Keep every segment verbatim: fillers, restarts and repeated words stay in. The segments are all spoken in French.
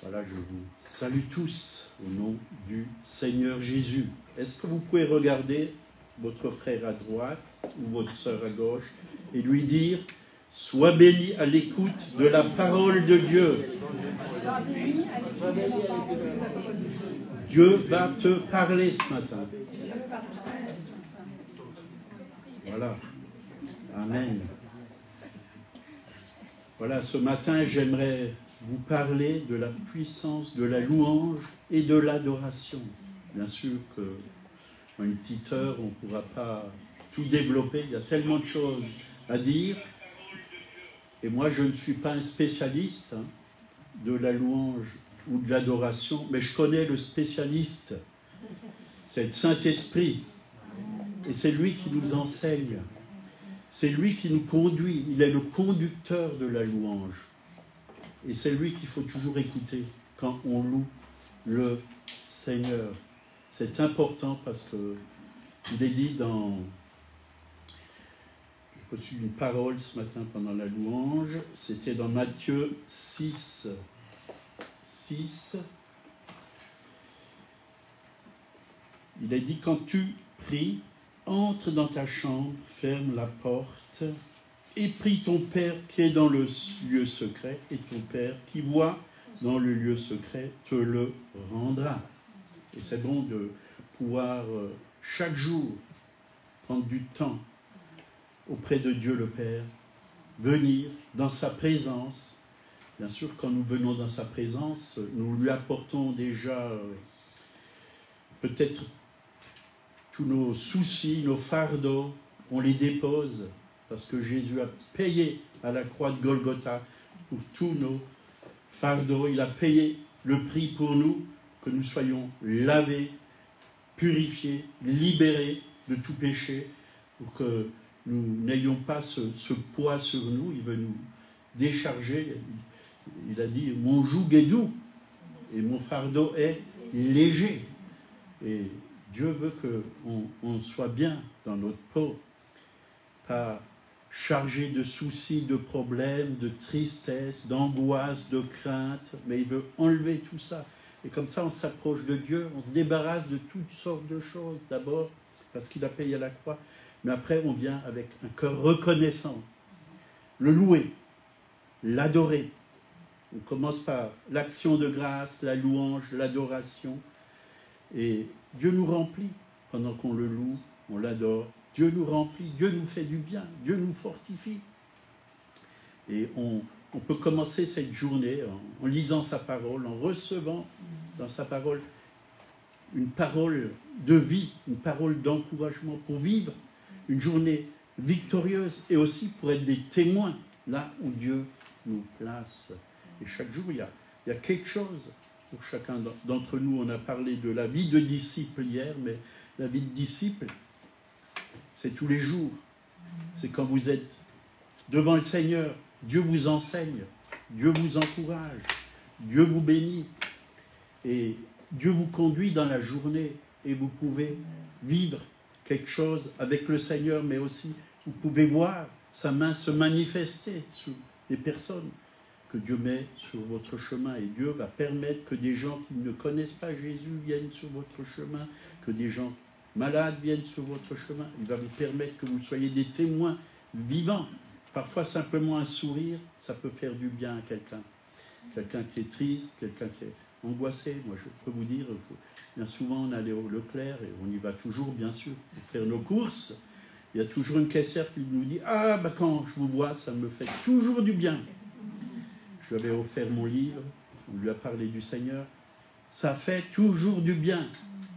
Voilà, je vous salue tous au nom du Seigneur Jésus. Est-ce que vous pouvez regarder votre frère à droite ou votre sœur à gauche et lui dire « Sois béni à l'écoute de la parole de Dieu ». Dieu va te parler ce matin. Voilà. Amen. Voilà, ce matin, j'aimerais vous parler de la puissance de la louange et de l'adoration. Bien sûr que en une petite heure, on ne pourra pas tout développer. Il y a tellement de choses à dire. Et moi, je ne suis pas un spécialiste hein, de la louange ou de l'adoration, mais je connais le spécialiste. C'est le Saint-Esprit. Et c'est lui qui nous enseigne. C'est lui qui nous conduit. Il est le conducteur de la louange. Et c'est lui qu'il faut toujours écouter quand on loue le Seigneur. C'est important parce que il est dit dans... J'ai reçu une parole ce matin pendant la louange. C'était dans Matthieu six. six. Il est dit, quand tu pries, entre dans ta chambre, ferme la porte, et prie ton Père qui est dans le lieu secret, et ton Père qui voit dans le lieu secret te le rendra. Et c'est bon de pouvoir euh, chaque jour prendre du temps auprès de Dieu le Père, venir dans sa présence. Bien sûr, quand nous venons dans sa présence, nous lui apportons déjà euh, peut-être tous nos soucis, nos fardeaux, on les dépose parce que Jésus a payé à la croix de Golgotha pour tous nos fardeaux. Il a payé le prix pour nous, que nous soyons lavés, purifiés, libérés de tout péché, pour que nous n'ayons pas ce, ce poids sur nous. Il veut nous décharger. Il a dit, mon joug est doux et mon fardeau est léger. Et Dieu veut qu'on on soit bien dans notre peau, pas chargé de soucis, de problèmes, de tristesse, d'angoisse, de crainte, mais il veut enlever tout ça. Et comme ça, on s'approche de Dieu, on se débarrasse de toutes sortes de choses, d'abord parce qu'il a payé à la croix, mais après on vient avec un cœur reconnaissant, le louer, l'adorer. On commence par l'action de grâce, la louange, l'adoration, et Dieu nous remplit pendant qu'on le loue, on l'adore. Dieu nous remplit, Dieu nous fait du bien, Dieu nous fortifie. Et on, on peut commencer cette journée en, en lisant sa parole, en recevant dans sa parole une parole de vie, une parole d'encouragement pour vivre une journée victorieuse et aussi pour être des témoins là où Dieu nous place. Et chaque jour, il y a, il y a quelque chose pour chacun d'entre nous. On a parlé de la vie de disciple hier, mais la vie de disciple, c'est tous les jours. C'est quand vous êtes devant le Seigneur, Dieu vous enseigne, Dieu vous encourage, Dieu vous bénit. Et Dieu vous conduit dans la journée et vous pouvez vivre quelque chose avec le Seigneur, mais aussi vous pouvez voir sa main se manifester sur les personnes que Dieu met sur votre chemin. Et Dieu va permettre que des gens qui ne connaissent pas Jésus viennent sur votre chemin, que des gens malades viennent sur votre chemin. Il va vous permettre que vous soyez des témoins vivants. Parfois, simplement un sourire, ça peut faire du bien à quelqu'un. Quelqu'un qui est triste, quelqu'un qui est angoissé. Moi, je peux vous dire que bien souvent, on allait au Leclerc, et on y va toujours, bien sûr, pour faire nos courses. Il y a toujours une caissière qui nous dit « Ah, bah, quand je vous vois, ça me fait toujours du bien. » Je lui avais offert mon livre, on lui a parlé du Seigneur. Ça fait toujours du bien.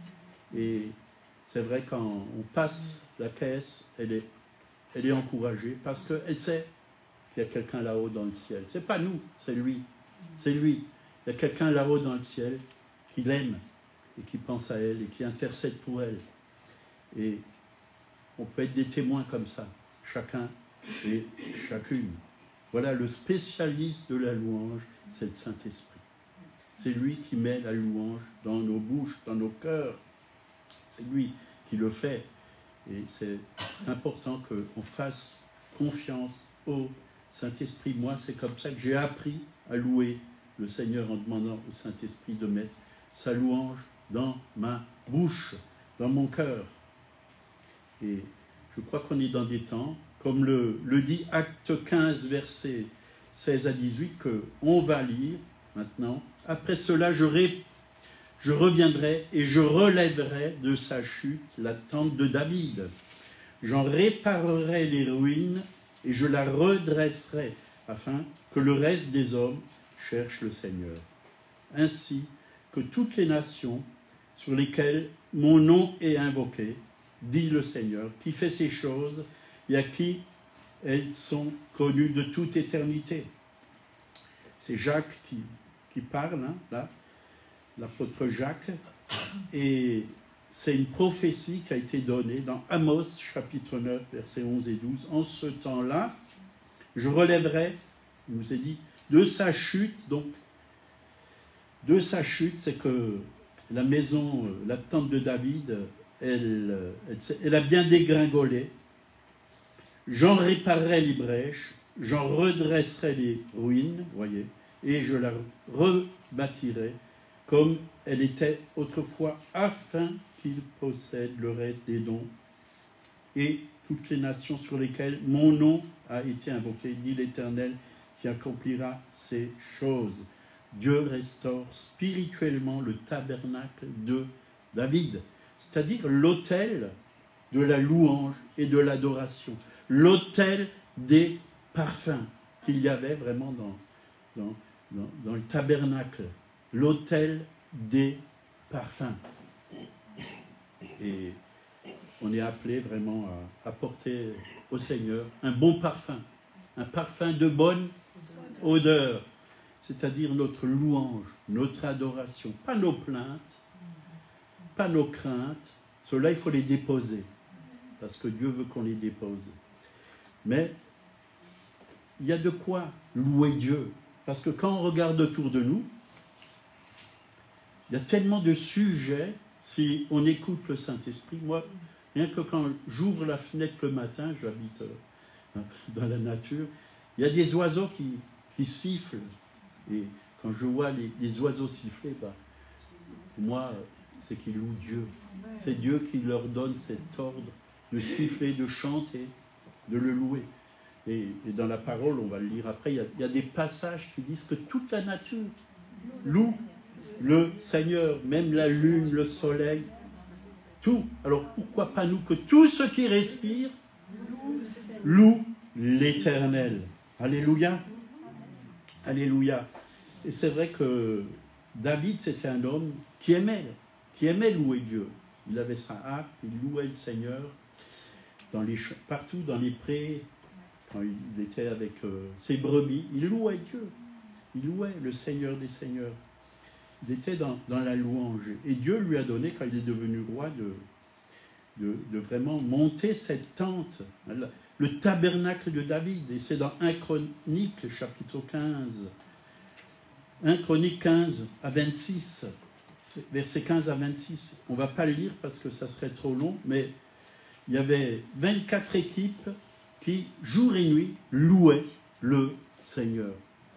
Et c'est vrai, quand on passe la caisse, elle est, elle est encouragée parce qu'elle sait qu'il y a quelqu'un là-haut dans le ciel. Ce n'est pas nous, c'est lui. C'est lui. Il y a quelqu'un là-haut dans le ciel qui l'aime et qui pense à elle et qui intercède pour elle. Et on peut être des témoins comme ça, chacun et chacune. Voilà, le spécialiste de la louange, c'est le Saint-Esprit. C'est lui qui met la louange dans nos bouches, dans nos cœurs. C'est lui qui le fait. Et c'est important qu'on fasse confiance au Saint-Esprit. Moi, c'est comme ça que j'ai appris à louer le Seigneur en demandant au Saint-Esprit de mettre sa louange dans ma bouche, dans mon cœur. Et je crois qu'on est dans des temps, comme le, le dit Acte quinze, versets seize à dix-huit, qu'on va lire maintenant. Après cela, je, ré, je reviendrai et je relèverai de sa chute la tente de David. J'en réparerai les ruines et je la redresserai, afin que le reste des hommes cherchent le Seigneur. Ainsi que toutes les nations sur lesquelles mon nom est invoqué, dit le Seigneur, qui fait ces choses et à qui elles sont connues de toute éternité. C'est Jacques qui, qui parle, hein, là, l'apôtre Jacques, et c'est une prophétie qui a été donnée dans Amos, chapitre neuf, versets onze et douze. En ce temps-là, je relèverai, il nous est dit, de sa chute, donc, de sa chute, c'est que la maison, la tente de David, elle, elle, elle a bien dégringolé. J'en réparerai les brèches, j'en redresserai les ruines, voyez, et je la rebâtirai comme elle était autrefois, afin qu'il possède le reste des dons et toutes les nations sur lesquelles mon nom a été invoqué, dit l'Éternel, qui accomplira ces choses. Dieu restaure spirituellement le tabernacle de David, c'est-à-dire l'autel de la louange et de l'adoration, l'autel des parfums qu'il y avait vraiment dans, dans, dans, dans le tabernacle, l'autel des parfums. Et on est appelé vraiment à apporter au Seigneur un bon parfum, un parfum de bonne odeur, c'est-à-dire notre louange, notre adoration, pas nos plaintes, pas nos craintes, ceux-là il faut les déposer, parce que Dieu veut qu'on les dépose. Mais il y a de quoi louer Dieu, parce que quand on regarde autour de nous, il y a tellement de sujets, si on écoute le Saint-Esprit. Moi, rien que quand j'ouvre la fenêtre le matin, j'habite dans la nature, il y a des oiseaux qui, qui sifflent. Et quand je vois les, les oiseaux siffler, bah, moi, c'est qu'ils louent Dieu. C'est Dieu qui leur donne cet ordre de siffler, de chanter, de le louer. Et, et dans la parole, on va le lire après, il y a, il y a des passages qui disent que toute la nature loue le Seigneur, même la lune, le soleil, tout. Alors pourquoi pas nous, que tous ceux qui respirent louent l'Éternel. Alléluia. Alléluia. Et c'est vrai que David, c'était un homme qui aimait, qui aimait louer Dieu. Il avait sa harpe, il louait le Seigneur dans les, partout dans les prés, quand il était avec euh, ses brebis, il louait Dieu. Il louait le Seigneur des Seigneurs. Il était dans, dans la louange. Et Dieu lui a donné, quand il est devenu roi, de, de, de vraiment monter cette tente, le tabernacle de David. Et c'est dans un Chronique, chapitre quinze. un Chronique quinze à vingt-six, versets quinze à vingt-six. On ne va pas le lire parce que ça serait trop long, mais il y avait vingt-quatre équipes qui, jour et nuit, louaient le Seigneur.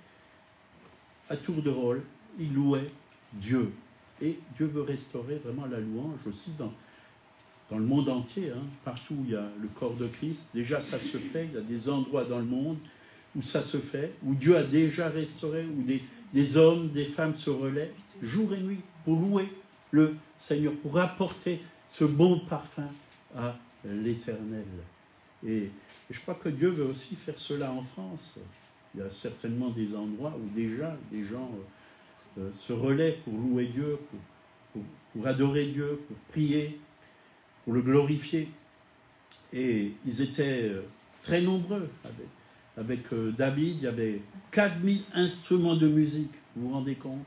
À tour de rôle, ils louaient Dieu. Et Dieu veut restaurer vraiment la louange aussi dans, dans le monde entier. Hein. Partout où il y a le corps de Christ, déjà ça se fait. Il y a des endroits dans le monde où ça se fait, où Dieu a déjà restauré, où des, des hommes, des femmes se relaient jour et nuit pour louer le Seigneur, pour apporter ce bon parfum à l'Éternel. Et, et je crois que Dieu veut aussi faire cela en France. Il y a certainement des endroits où déjà des gens euh, se relaient pour louer Dieu, pour, pour, pour adorer Dieu, pour prier, pour le glorifier. Et ils étaient euh, très nombreux. Avec, avec euh, David, il y avait quatre mille instruments de musique. Vous vous rendez compte?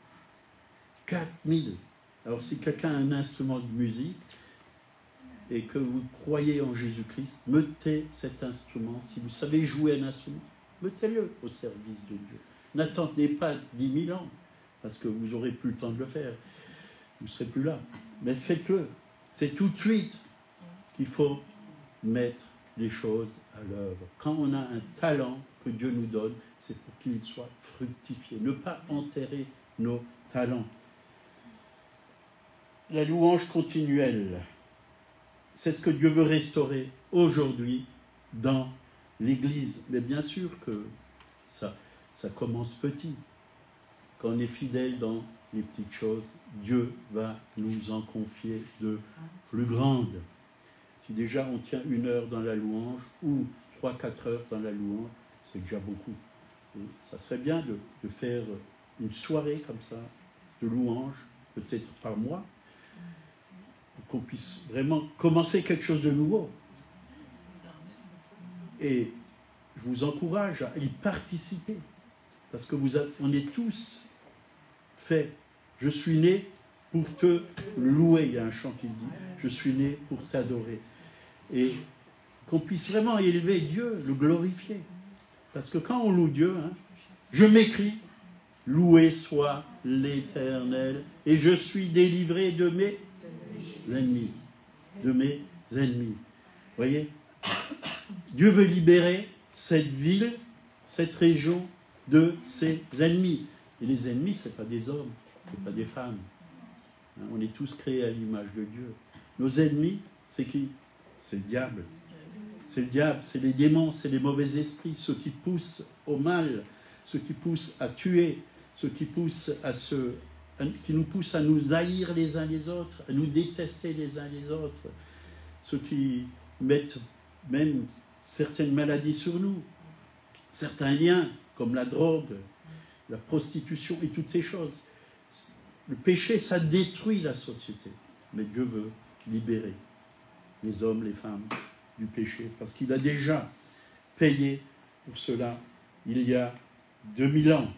quatre mille. Alors si quelqu'un a un instrument de musique et que vous croyez en Jésus-Christ, mettez cet instrument. Si vous savez jouer un instrument, mettez-le au service de Dieu. N'attendez pas dix mille ans, parce que vous n'aurez plus le temps de le faire. Vous ne serez plus là. Mais faites-le. C'est tout de suite qu'il faut mettre les choses à l'œuvre. Quand on a un talent, que Dieu nous donne, c'est pour qu'ils soient fructifiés. Ne pas enterrer nos talents. La louange continuelle, c'est ce que Dieu veut restaurer aujourd'hui dans l'Église. Mais bien sûr que ça, ça commence petit. Quand on est fidèle dans les petites choses, Dieu va nous en confier de plus grandes. Si déjà on tient une heure dans la louange ou trois, quatre heures dans la louange, c'est déjà beaucoup. Et ça serait bien de, de faire une soirée comme ça, de louange, peut-être par mois, pour qu'on puisse vraiment commencer quelque chose de nouveau. Et je vous encourage à y participer, parce que vous avez, on est tous faits. Je suis né pour te louer, il y a un chant qui dit, je suis né pour t'adorer. Et qu'on puisse vraiment élever Dieu, le glorifier. Parce que quand on loue Dieu, hein, je m'écris, loué soit l'Éternel, et je suis délivré de mes ennemis. De mes ennemis. Vous voyez? Dieu veut libérer cette ville, cette région de ses ennemis. Et les ennemis, ce n'est pas des hommes, ce n'est pas des femmes. Hein, on est tous créés à l'image de Dieu. Nos ennemis, c'est qui? C'est le diable. C'est le diable, c'est les démons, c'est les mauvais esprits, ceux qui poussent au mal, ceux qui poussent à tuer, ceux qui poussent à se, à, qui nous poussent à nous haïr les uns les autres, à nous détester les uns les autres, ceux qui mettent même certaines maladies sur nous, certains liens comme la drogue, la prostitution et toutes ces choses. Le péché, ça détruit la société, mais Dieu veut libérer les hommes, les femmes du péché, parce qu'il a déjà payé pour cela il y a deux mille ans.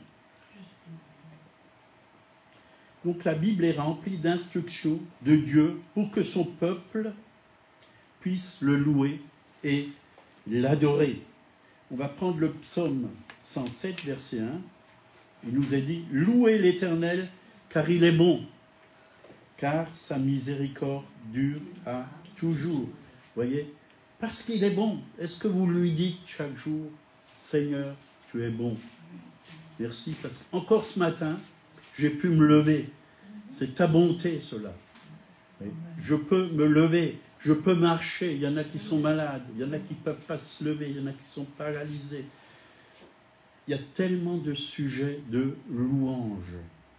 Donc la Bible est remplie d'instructions de Dieu pour que son peuple puisse le louer et l'adorer. On va prendre le psaume cent sept, verset un. Il nous est dit « Louez l'Éternel, car il est bon, car sa miséricorde dure à toujours. » Vous voyez? Parce qu'il est bon. Est-ce que vous lui dites chaque jour « Seigneur, tu es bon. Merci, parce qu'encore ce matin, j'ai pu me lever. C'est ta bonté, cela. Je peux me lever, je peux marcher. Il y en a qui sont malades, il y en a qui ne peuvent pas se lever, il y en a qui sont paralysés. Il y a tellement de sujets de louange.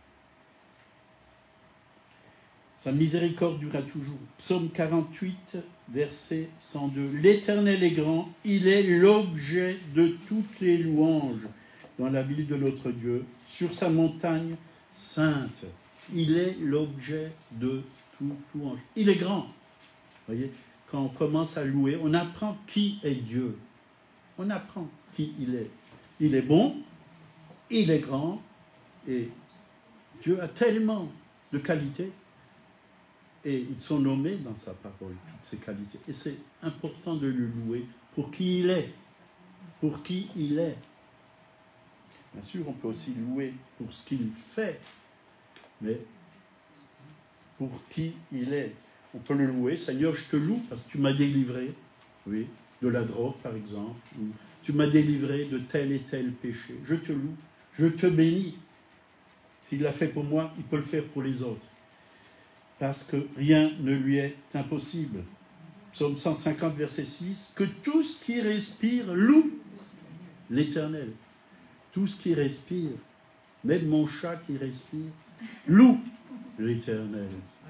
Sa miséricorde durera toujours. Psaume quarante-huit, verset cent deux. L'Éternel est grand, il est l'objet de toutes les louanges dans la ville de notre Dieu, sur sa montagne sainte. Il est l'objet de toute louange. Il est grand. Vous voyez, quand on commence à louer, on apprend qui est Dieu. On apprend qui il est. Il est bon, il est grand, et Dieu a tellement de qualités, et ils sont nommés dans sa parole, toutes ces qualités. Et c'est important de le louer pour qui il est. Pour qui il est. Bien sûr, on peut aussi louer pour ce qu'il fait, mais pour qui il est. On peut le louer, Seigneur, je te loue parce que tu m'as délivré, oui, de la drogue par exemple, ou tu m'as délivré de tel et tel péché. Je te loue, je te bénis. S'il l'a fait pour moi, il peut le faire pour les autres. Parce que rien ne lui est impossible. Psaume cent cinquante, verset six, que tout ce qui respire loue l'Éternel. Tout ce qui respire, même mon chat qui respire, loue l'Éternel.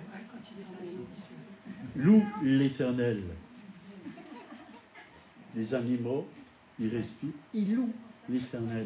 Loue l'Éternel. Les animaux, ils respirent, ils louent l'Éternel.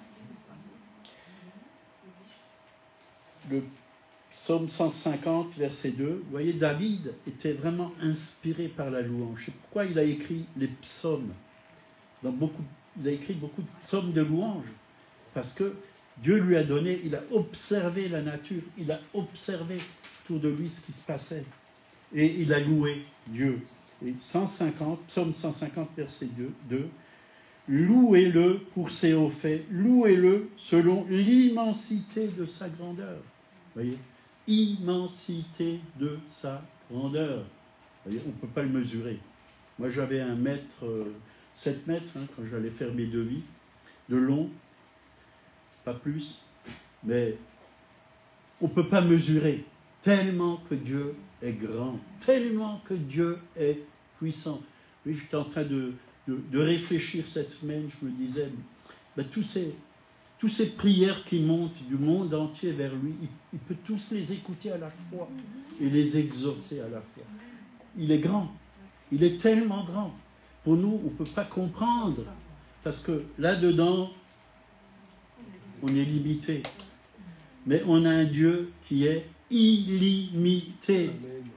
Le psaume cent cinquante, verset deux, vous voyez, David était vraiment inspiré par la louange. C'est pourquoi il a écrit les psaumes. Dans beaucoup, il a écrit beaucoup de psaumes de louange. Parce que Dieu lui a donné, il a observé la nature, il a observé autour de lui ce qui se passait. Et il a loué Dieu. Et cent cinquante, psaume cent cinquante, verset deux, louez-le pour ses hauts faits, louez-le selon l'immensité de sa grandeur. Vous voyez, immensité de sa grandeur. Vous voyez, on ne peut pas le mesurer. Moi, j'avais un mètre, euh, sept mètres, hein, quand j'allais faire mes devis. de long, pas plus, mais on ne peut pas mesurer tellement que Dieu est grand, tellement que Dieu est puissant. Oui, j'étais en train de, de, de réfléchir cette semaine, je me disais, ben, tous ces, toutes ces prières qui montent du monde entier vers lui, il, il peut tous les écouter à la fois et les exaucer à la fois. Il est grand, il est tellement grand. Pour nous, on ne peut pas comprendre, parce que là-dedans, on est limité. Mais on a un Dieu qui est illimité.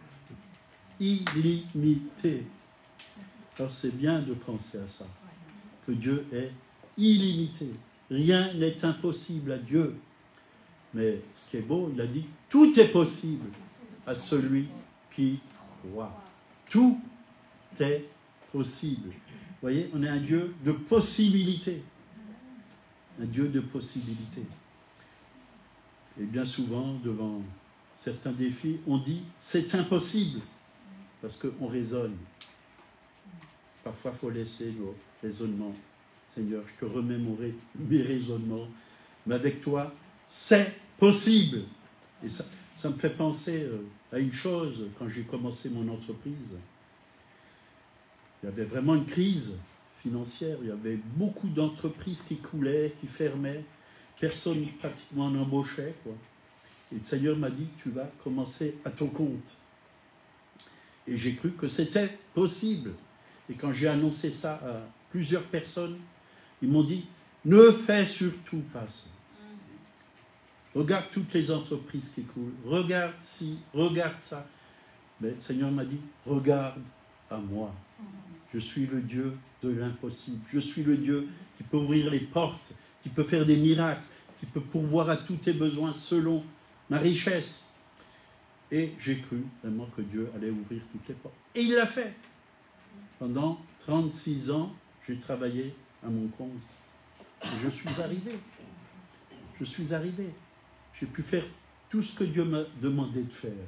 Illimité. Alors c'est bien de penser à ça, que Dieu est illimité. Rien n'est impossible à Dieu. Mais ce qui est beau, il a dit, tout est possible à celui qui croit. Tout est possible. Vous voyez, on est un Dieu de possibilités. Un Dieu de possibilités. Et bien souvent, devant certains défis, on dit « c'est impossible » parce qu'on raisonne. Parfois, il faut laisser nos raisonnements. Seigneur, je te remets mon rais, mes raisonnements, mais avec toi, c'est possible. Et ça, ça me fait penser à une chose, quand j'ai commencé mon entreprise. Il y avait vraiment une crise financière, il y avait beaucoup d'entreprises qui coulaient, qui fermaient, personne pratiquement n'embauchait, quoi. Et le Seigneur m'a dit, tu vas commencer à ton compte. Et j'ai cru que c'était possible. Et quand j'ai annoncé ça à plusieurs personnes, ils m'ont dit, ne fais surtout pas ça. Regarde toutes les entreprises qui coulent, regarde ci, regarde ça. Mais le Seigneur m'a dit, regarde à moi. Je suis le Dieu de l'impossible. Je suis le Dieu qui peut ouvrir les portes, qui peut faire des miracles, qui peut pourvoir à tous tes besoins selon ma richesse. Et j'ai cru vraiment que Dieu allait ouvrir toutes les portes. Et il l'a fait. Pendant trente-six ans, j'ai travaillé à mon compte. Et je suis arrivé. Je suis arrivé. J'ai pu faire tout ce que Dieu m'a demandé de faire.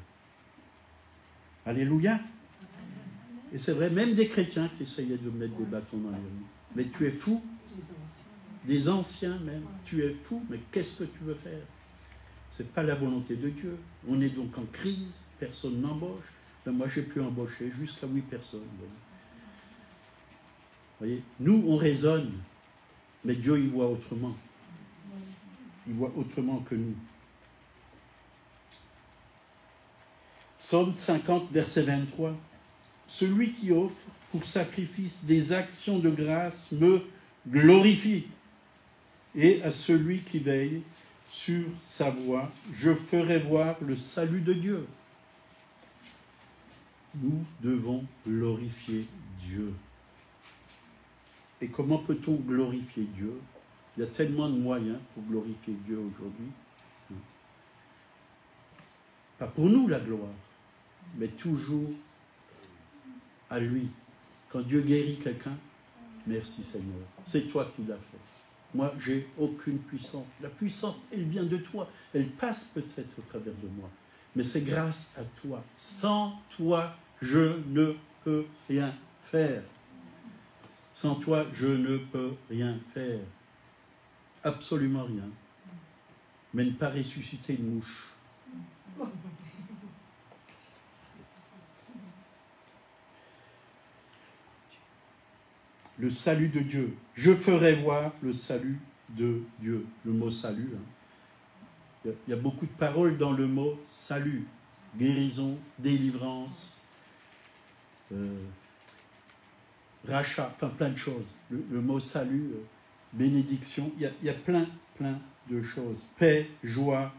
Alléluia. Et c'est vrai, même des chrétiens qui essayaient de mettre des bâtons dans les roues. Mais tu es fou. Des anciens même. Tu es fou, mais qu'est-ce que tu veux faire? Ce n'est pas la volonté de Dieu. On est donc en crise, personne n'embauche. Ben moi, j'ai pu embaucher jusqu'à huit personnes. Vous voyez, nous, on raisonne, mais Dieu, il voit autrement. Il voit autrement que nous. Psaume cinquante, verset vingt-trois. Celui qui offre pour sacrifice des actions de grâce me glorifie. Et à celui qui veille sur sa voie, je ferai voir le salut de Dieu. Nous devons glorifier Dieu. Et comment peut-on glorifier Dieu? Il y a tellement de moyens pour glorifier Dieu aujourd'hui. Pas pour nous la gloire, mais toujours à lui. Quand Dieu guérit quelqu'un, merci Seigneur, c'est toi qui l'as fait. Moi, j'ai aucune puissance. La puissance, elle vient de toi. Elle passe peut-être au travers de moi. Mais c'est grâce à toi. Sans toi, je ne peux rien faire. Sans toi, je ne peux rien faire. Absolument rien. Mais ne pas ressusciter une mouche. Le salut de Dieu. Je ferai voir le salut de Dieu. Le mot salut. Hein. Il y a beaucoup de paroles dans le mot salut. Guérison, délivrance, euh, rachat, enfin plein de choses. Le, le mot salut, euh, bénédiction, il y, a, il y a plein, plein de choses. Paix, joie.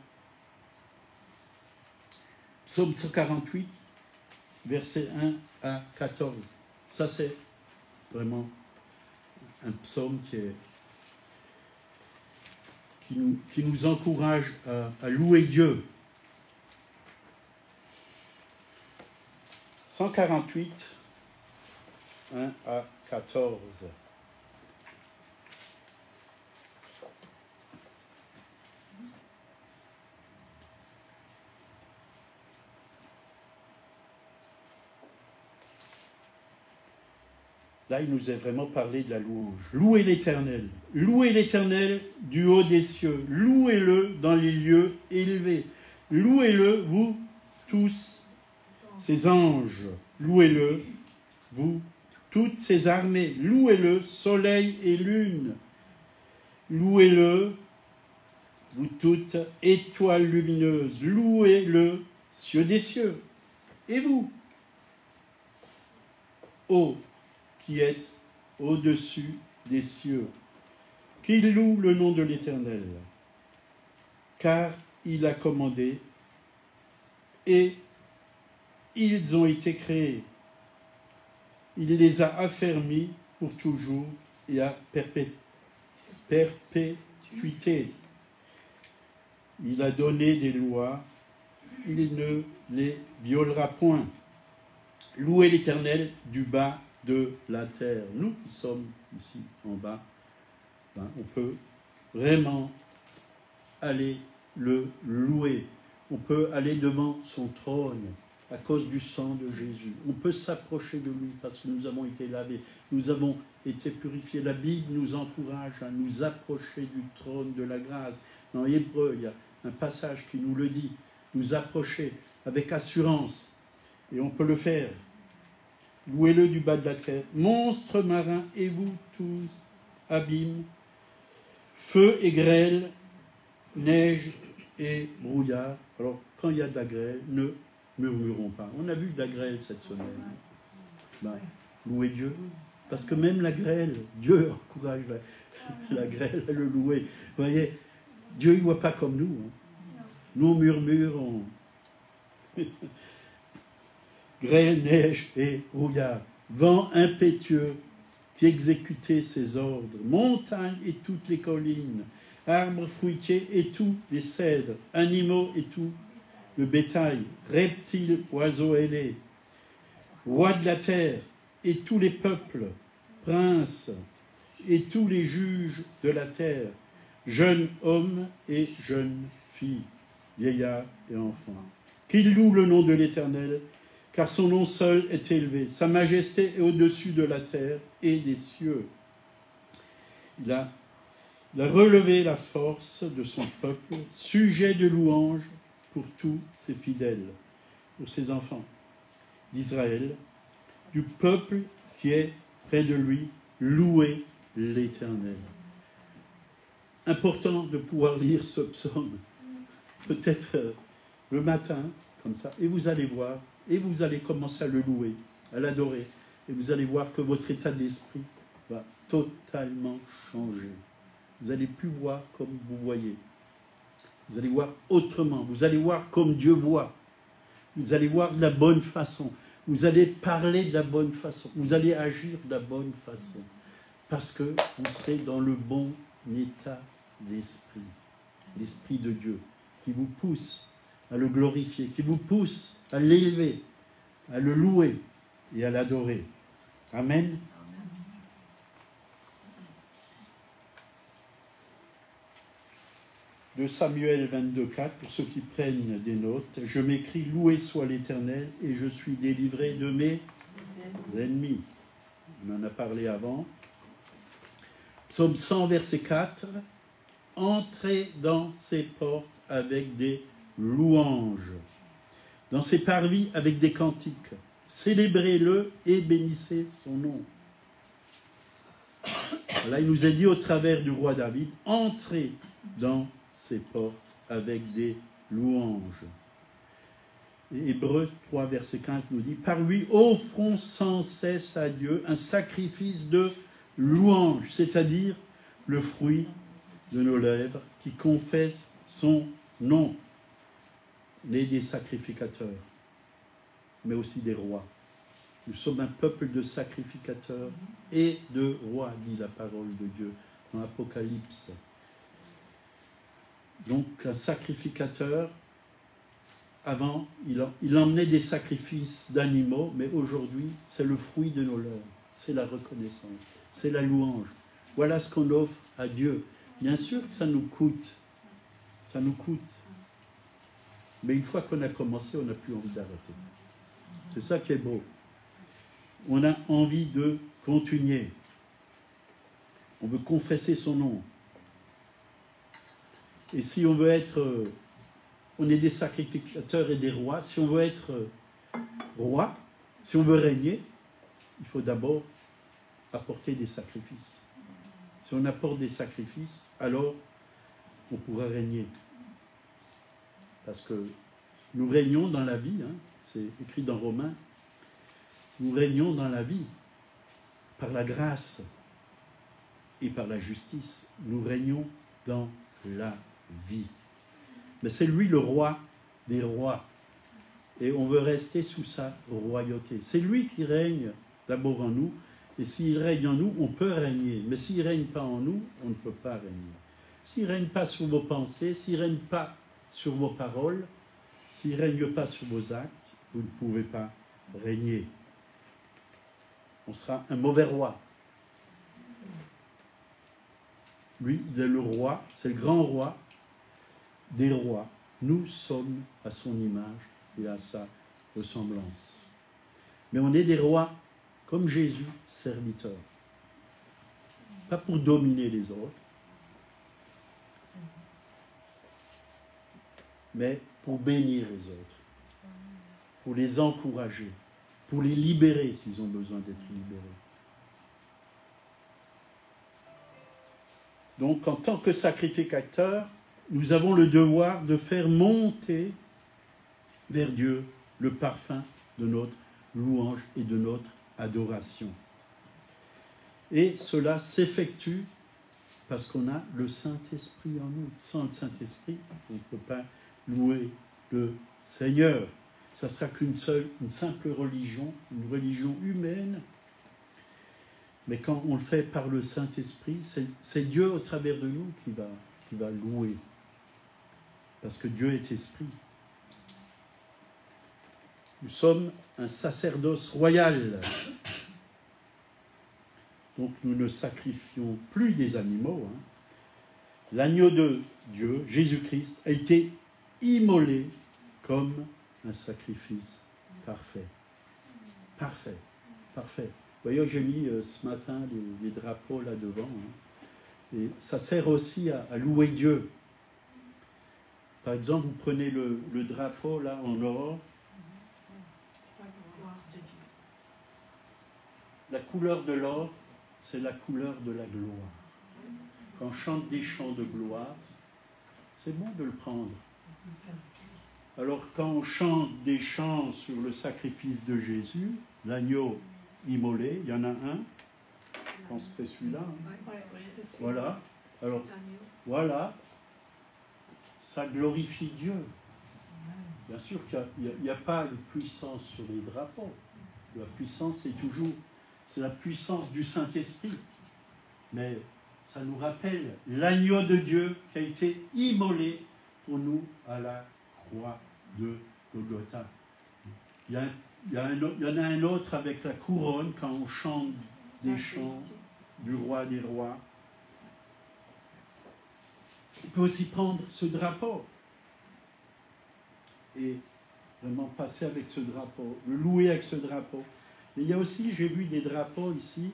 Psaume cent quarante-huit, versets un à quatorze. Ça, c'est vraiment un psaume qui, est, qui, nous, qui nous encourage à, à louer Dieu. cent quarante-huit, un à quatorze. là, il nous a vraiment parlé de la louange. Louez l'Éternel. Louez l'Éternel du haut des cieux. Louez-le dans les lieux élevés. Louez-le, vous tous, ses anges. Louez-le, vous, toutes ses armées. Louez-le, soleil et lune. Louez-le, vous toutes, étoiles lumineuses. Louez-le, cieux des cieux. Et vous, ô qui êtes au-dessus des cieux, qu'il loue le nom de l'Éternel, car il a commandé et ils ont été créés. Il les a affermis pour toujours et à perpé perpétuité. Il a donné des lois, il ne les violera point. Louez l'Éternel du bas de la terre. Nous qui sommes ici en bas, ben, on peut vraiment aller le louer. On peut aller devant son trône à cause du sang de Jésus. On peut s'approcher de lui parce que nous avons été lavés, nous avons été purifiés. La Bible nous encourage à nous approcher du trône de la grâce. Dans Hébreu, il y a un passage qui nous le dit, nous approcher avec assurance. Et on peut le faire. Louez-le du bas de la terre. Monstres marins, et vous tous, abîmes, feu et grêle, neige et brouillard. Alors, quand il y a de la grêle, ne murmurons pas. On a vu de la grêle cette semaine. Ben, louez Dieu. Parce que même la grêle, Dieu encourage la, la grêle à le louer. Vous voyez, Dieu ne voit pas comme nous. Hein. Nous, on murmure, on... grêle, neige et brouillard, vent impétueux qui exécutait ses ordres, montagnes et toutes les collines, arbres fruitiers et tous les cèdres, animaux et tout le bétail, reptiles, oiseaux ailés, rois de la terre et tous les peuples, princes et tous les juges de la terre, jeunes hommes et jeunes filles, vieillards et enfants. Qu'ils louent le nom de l'Éternel, car son nom seul est élevé. Sa majesté est au-dessus de la terre et des cieux. Il a, il a relevé la force de son peuple, sujet de louange pour tous ses fidèles, pour ses enfants d'Israël, du peuple qui est près de lui, louez l'Éternel. Important de pouvoir lire ce psaume, peut-être euh, le matin, comme ça, et vous allez voir, et vous allez commencer à le louer, à l'adorer, et vous allez voir que votre état d'esprit va totalement changer. Vous n'allez plus voir comme vous voyez. Vous allez voir autrement. Vous allez voir comme Dieu voit. Vous allez voir de la bonne façon. Vous allez parler de la bonne façon. Vous allez agir de la bonne façon. Parce que vous serez dans le bon état d'esprit. L'Esprit de Dieu qui vous pousse à le glorifier, qui vous pousse à l'élever, à le louer et à l'adorer. Amen. De Samuel vingt-deux, quatre, pour ceux qui prennent des notes, je m'écris, loué soit l'Éternel, et je suis délivré de mes ennemis. On en a parlé avant. Psaume cent, verset quatre, entrez dans ses portes avec des louanges, dans ses parvis avec des cantiques, célébrez-le et bénissez son nom. Là, il nous est dit au travers du roi David, entrez dans ses portes avec des louanges. Et Hébreux trois, verset quinze nous dit, par lui, offrons sans cesse à Dieu un sacrifice de louange, c'est-à-dire le fruit de nos lèvres qui confesse son nom. On est des sacrificateurs, mais aussi des rois. Nous sommes un peuple de sacrificateurs et de rois, dit la parole de Dieu dans l'Apocalypse. Donc un sacrificateur, avant, il, en, il emmenait des sacrifices d'animaux, mais aujourd'hui, c'est le fruit de nos lèvres, c'est la reconnaissance, c'est la louange. Voilà ce qu'on offre à Dieu. Bien sûr que ça nous coûte, ça nous coûte. Mais une fois qu'on a commencé, on n'a plus envie d'arrêter. C'est ça qui est beau. On a envie de continuer. On veut confesser son nom. Et si on veut être... On est des sacrificateurs et des rois. Si on veut être roi, si on veut régner, il faut d'abord apporter des sacrifices. Si on apporte des sacrifices, alors on pourra régner. Parce que nous régnons dans la vie, hein, c'est écrit dans Romains, nous régnons dans la vie par la grâce et par la justice. Nous régnons dans la vie. Mais c'est lui le roi des rois. Et on veut rester sous sa royauté. C'est lui qui règne d'abord en nous. Et s'il règne en nous, on peut régner. Mais s'il ne règne pas en nous, on ne peut pas régner. S'il ne règne pas sur vos pensées, s'il ne règne pas sur vos paroles, s'il ne règne pas sur vos actes, vous ne pouvez pas régner. On sera un mauvais roi. Lui, il est le roi, c'est le grand roi des rois. Nous sommes à son image et à sa ressemblance. Mais on est des rois comme Jésus, serviteurs. Pas pour dominer les autres, mais pour bénir les autres, pour les encourager, pour les libérer s'ils ont besoin d'être libérés. Donc, en tant que sacrificateurs, nous avons le devoir de faire monter vers Dieu le parfum de notre louange et de notre adoration. Et cela s'effectue parce qu'on a le Saint-Esprit en nous. Sans le Saint-Esprit, on ne peut pas louer le Seigneur. Ça ne sera qu'une seule, une simple religion, une religion humaine. Mais quand on le fait par le Saint-Esprit, c'est Dieu au travers de nous qui va, qui va louer. Parce que Dieu est esprit. Nous sommes un sacerdoce royal. Donc nous ne sacrifions plus des animaux. Hein. L'agneau de Dieu, Jésus-Christ, a été immolé comme un sacrifice parfait. Parfait. Parfait. Vous voyez, j'ai mis euh, ce matin les, les drapeaux là devant. Hein. Et ça sert aussi à, à louer Dieu. Par exemple, vous prenez le, le drapeau là en or. La couleur de l'or, c'est la couleur de la gloire. Quand on chante des chants de gloire, c'est bon de le prendre. Alors quand on chante des chants sur le sacrifice de Jésus, l'agneau immolé, il y en a un, je pense que c'est celui-là. Hein. Voilà. Alors, voilà. Ça glorifie Dieu. Bien sûr qu'il n'y a, a, a pas de puissance sur les drapeaux. La puissance, c'est toujours, c'est la puissance du Saint-Esprit. Mais ça nous rappelle l'agneau de Dieu qui a été immolé pour nous à la croix de Golgotha. Il y, a, il, y a un, il y en a un autre avec la couronne quand on chante des chants du roi des rois. On peut aussi prendre ce drapeau et vraiment passer avec ce drapeau, le louer avec ce drapeau. Mais il y a aussi, j'ai vu des drapeaux ici,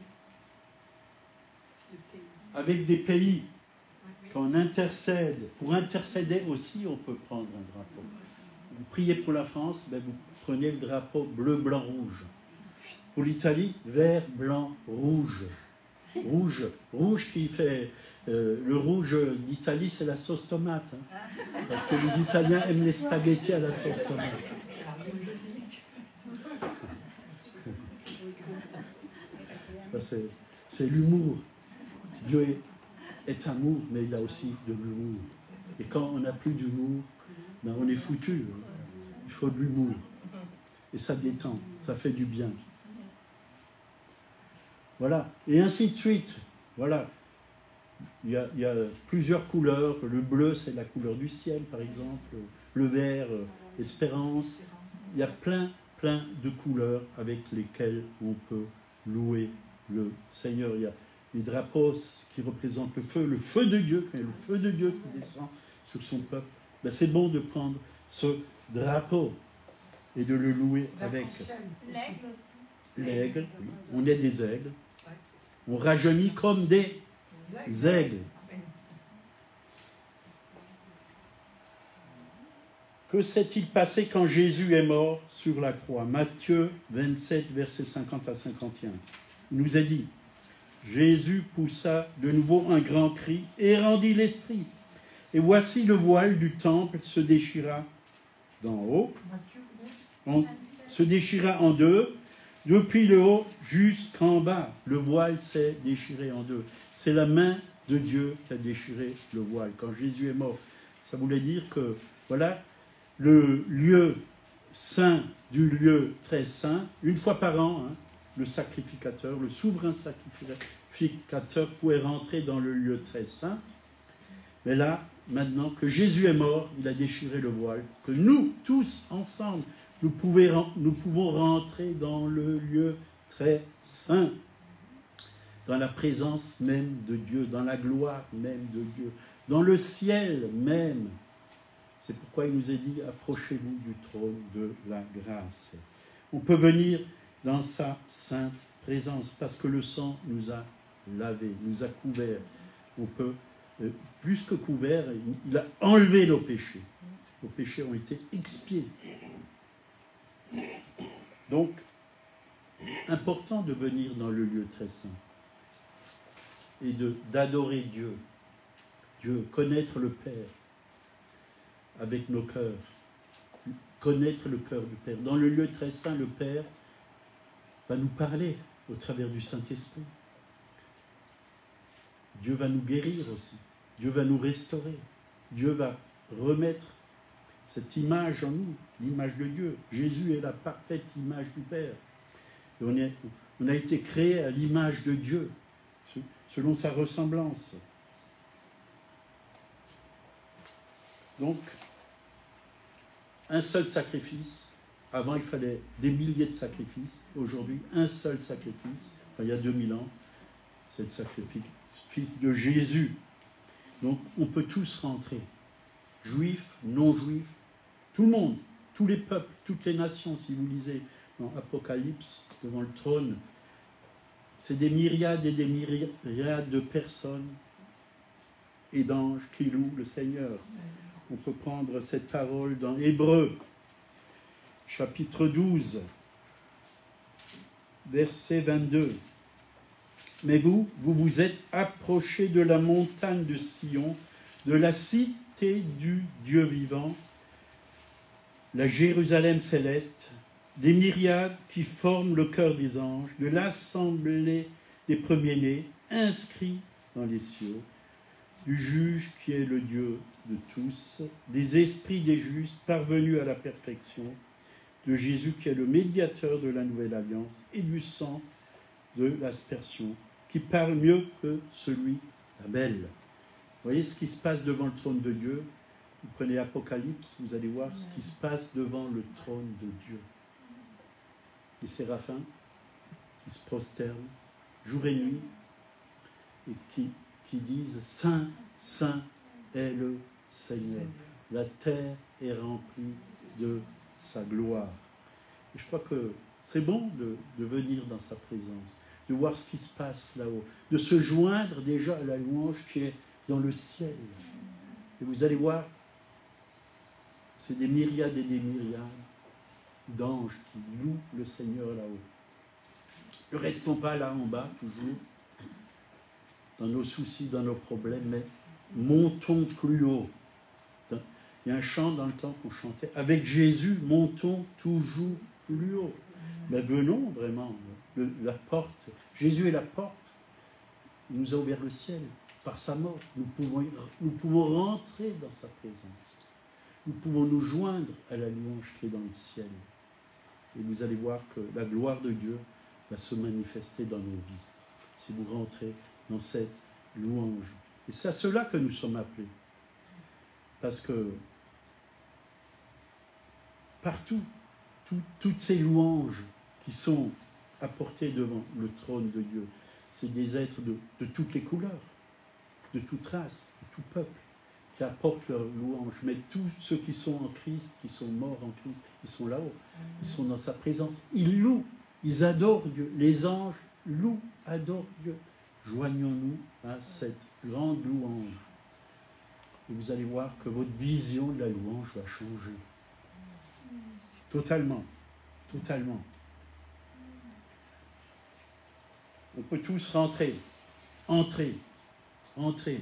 avec des pays. Quand on intercède, pour intercéder aussi, on peut prendre un drapeau. Vous priez pour la France, ben vous prenez le drapeau bleu, blanc, rouge. Pour l'Italie, vert, blanc, rouge. Rouge, rouge qui fait... Euh, le rouge d'Italie, c'est la sauce tomate. Hein, parce que les Italiens aiment les spaghettis à la sauce tomate. C'est l'humour. Dieu est, est amour, mais il a aussi de l'humour. Et quand on n'a plus d'humour, ben on est foutu. Il faut de l'humour. Et ça détend, ça fait du bien. Voilà. Et ainsi de suite. Voilà. Il y, a, il y a plusieurs couleurs. Le bleu, c'est la couleur du ciel, par exemple. Le vert, l'espérance. Il y a plein, plein de couleurs avec lesquelles on peut louer le Seigneur. Il y a les drapeaux qui représentent le feu, le feu de Dieu, quand il y a le feu de Dieu qui descend sur son peuple. Ben c'est bon de prendre ce drapeau et de le louer avec. L'aigle aussi. L'aigle, oui. On est des aigles. On rajeunit comme des aigles. Que s'est-il passé quand Jésus est mort sur la croix? Matthieu vingt-sept, versets cinquante à cinquante et un. Il nous a dit, Jésus poussa de nouveau un grand cri et rendit l'esprit. Et voici le voile du temple se déchira d'en haut, en, se déchira en deux, depuis le haut jusqu'en bas. Le voile s'est déchiré en deux. C'est la main de Dieu qui a déchiré le voile. Quand Jésus est mort, ça voulait dire que, voilà, le lieu saint du lieu très saint, une fois par an, hein, le sacrificateur, le souverain sacrificateur pouvait rentrer dans le lieu très saint. Mais là, maintenant que Jésus est mort, il a déchiré le voile, que nous, tous, ensemble, nous, pouvons, nous pouvons rentrer dans le lieu très saint, dans la présence même de Dieu, dans la gloire même de Dieu, dans le ciel même. C'est pourquoi il nous est dit, approchez-vous du trône de la grâce. On peut venir dans sa sainte présence, parce que le sang nous a lavés, nous a couverts. On peut, euh, plus que couverts, il a enlevé nos péchés. Nos péchés ont été expiés. Donc, important de venir dans le lieu très saint et de, d'adorer Dieu. Dieu, connaître le Père avec nos cœurs, connaître le cœur du Père. Dans le lieu très saint, le Père va nous parler au travers du Saint-Esprit. Dieu va nous guérir aussi. Dieu va nous restaurer. Dieu va remettre cette image en nous, l'image de Dieu. Jésus est la parfaite image du Père. Et on, est, on a été créé à l'image de Dieu, selon sa ressemblance. Donc, un seul sacrifice. Avant, il fallait des milliers de sacrifices. Aujourd'hui, un seul sacrifice. Enfin, il y a deux mille ans, c'est le sacrifice de Jésus. Donc, on peut tous rentrer. Juifs, non-juifs, tout le monde, tous les peuples, toutes les nations, si vous lisez dans Apocalypse, devant le trône, c'est des myriades et des myriades de personnes et d'anges qui louent le Seigneur. On peut prendre cette parole dans Hébreux, chapitre douze, verset vingt-deux. Mais vous, vous vous êtes approchés de la montagne de Sion, de la cité du Dieu vivant, la Jérusalem céleste, des myriades qui forment le cœur des anges, de l'assemblée des premiers-nés, inscrits dans les cieux, du juge qui est le Dieu de tous, des esprits des justes parvenus à la perfection, de Jésus qui est le médiateur de la nouvelle alliance, et du sang de l'aspersion, qui parle mieux que celui d'Abel. Vous voyez ce qui se passe devant le trône de Dieu? Vous prenez Apocalypse, vous allez voir ce qui se passe devant le trône de Dieu. Les séraphins qui se prosternent jour et nuit et qui, qui disent « Saint, Saint est le Seigneur. La terre est remplie de sa gloire. » Et je crois que c'est bon de, de venir dans sa présence, de voir ce qui se passe là-haut, de se joindre déjà à la louange qui est dans le ciel. Et vous allez voir, c'est des myriades et des myriades d'anges qui louent le Seigneur là-haut. Ne restons pas là en bas, toujours, dans nos soucis, dans nos problèmes, mais montons plus haut. Il y a un chant dans le temps qu'on chantait, avec Jésus, montons toujours plus haut. Mais venons vraiment, le, la porte, Jésus est la porte, il nous a ouvert le ciel, par sa mort, nous pouvons, nous pouvons rentrer dans sa présence. Nous pouvons nous joindre à la louange qui est dans le ciel. Et vous allez voir que la gloire de Dieu va se manifester dans nos vies, si vous rentrez dans cette louange. Et c'est à cela que nous sommes appelés. Parce que partout, tout, toutes ces louanges qui sont apportées devant le trône de Dieu, c'est des êtres de, de toutes les couleurs, de toute race, de tout peuple, qui apportent leur louange. Mais tous ceux qui sont en Christ, qui sont morts en Christ, ils sont là-haut, ils sont dans sa présence. Ils louent, ils adorent Dieu. Les anges louent, adorent Dieu. joignons-nous à cette grande louange. Et vous allez voir que votre vision de la louange va changer. Totalement. Totalement. On peut tous rentrer. Entrer. Entrer.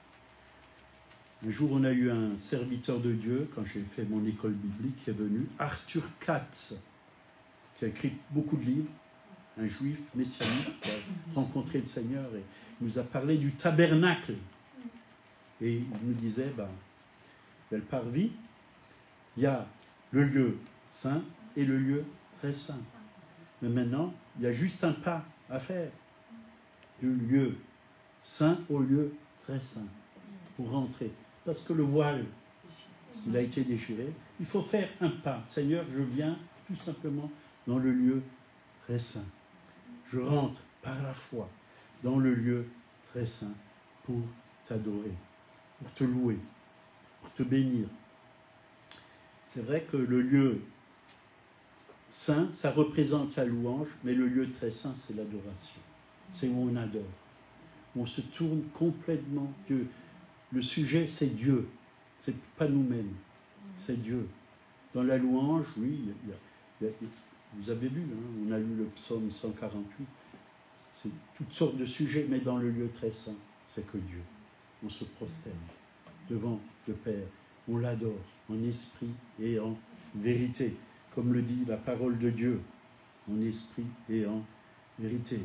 Un jour, on a eu un serviteur de Dieu, quand j'ai fait mon école biblique, qui est venu, Arthur Katz, qui a écrit beaucoup de livres, un juif messianique qui a rencontré le Seigneur et nous a parlé du tabernacle. Et il nous disait, ben, belle parvis, il y a le lieu saint et le lieu très saint. Mais maintenant, il y a juste un pas à faire, du lieu saint au lieu très saint, pour rentrer. Parce que le voile, il a été déchiré. Il faut faire un pas. Seigneur, je viens tout simplement dans le lieu très saint. Je rentre par la foi dans le lieu très saint pour t'adorer, pour te louer, pour te bénir. C'est vrai que le lieu saint, ça représente la louange, mais le lieu très saint, c'est l'adoration. C'est où on adore. On se tourne complètement Dieu. Le sujet, c'est Dieu. C'est pas nous-mêmes. C'est Dieu. Dans la louange, oui, il y a, il y a, vous avez vu, hein, on a lu le psaume cent quarante-huit. C'est toutes sortes de sujets, mais dans le lieu très saint, c'est que Dieu. On se prosterne devant le Père. On l'adore en esprit et en vérité, comme le dit la parole de Dieu, en esprit et en vérité.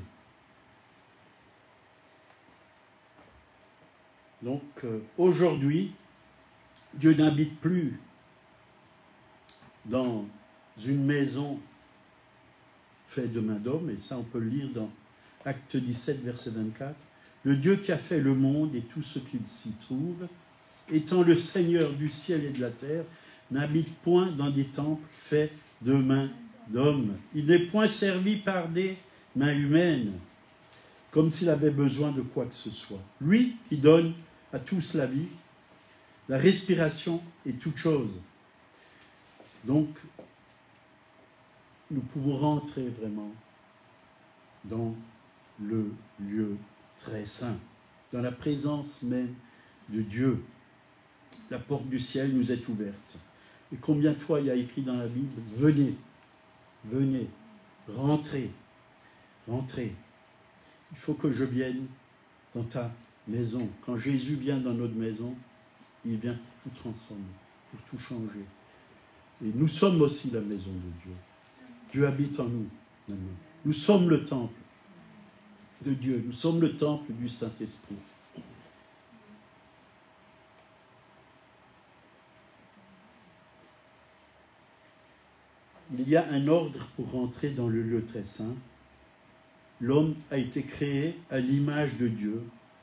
Donc, euh, aujourd'hui, Dieu n'habite plus dans une maison faite de main d'homme, et ça on peut le lire dans Acte dix-sept, verset vingt-quatre. Le Dieu qui a fait le monde et tout ce qu'il s'y trouve, étant le Seigneur du ciel et de la terre, n'habite point dans des temples faits de mains d'hommes. Il n'est point servi par des mains humaines, comme s'il avait besoin de quoi que ce soit. Lui qui donne à tous la vie, la respiration et toute chose. Donc, nous pouvons rentrer vraiment dans le lieu très saint, dans la présence même de Dieu. La porte du ciel nous est ouverte. Et combien de fois il y a écrit dans la Bible, venez, venez, rentrez, rentrez. Il faut que je vienne dans ta maison. Quand Jésus vient dans notre maison, il vient pour tout transformer, pour tout changer. Et nous sommes aussi la maison de Dieu. Dieu habite en nous maintenant. Nous sommes le temple de Dieu. Nous sommes le temple du Saint-Esprit. Il y a un ordre pour rentrer dans le lieu très saint. L'homme a été créé à l'image de Dieu.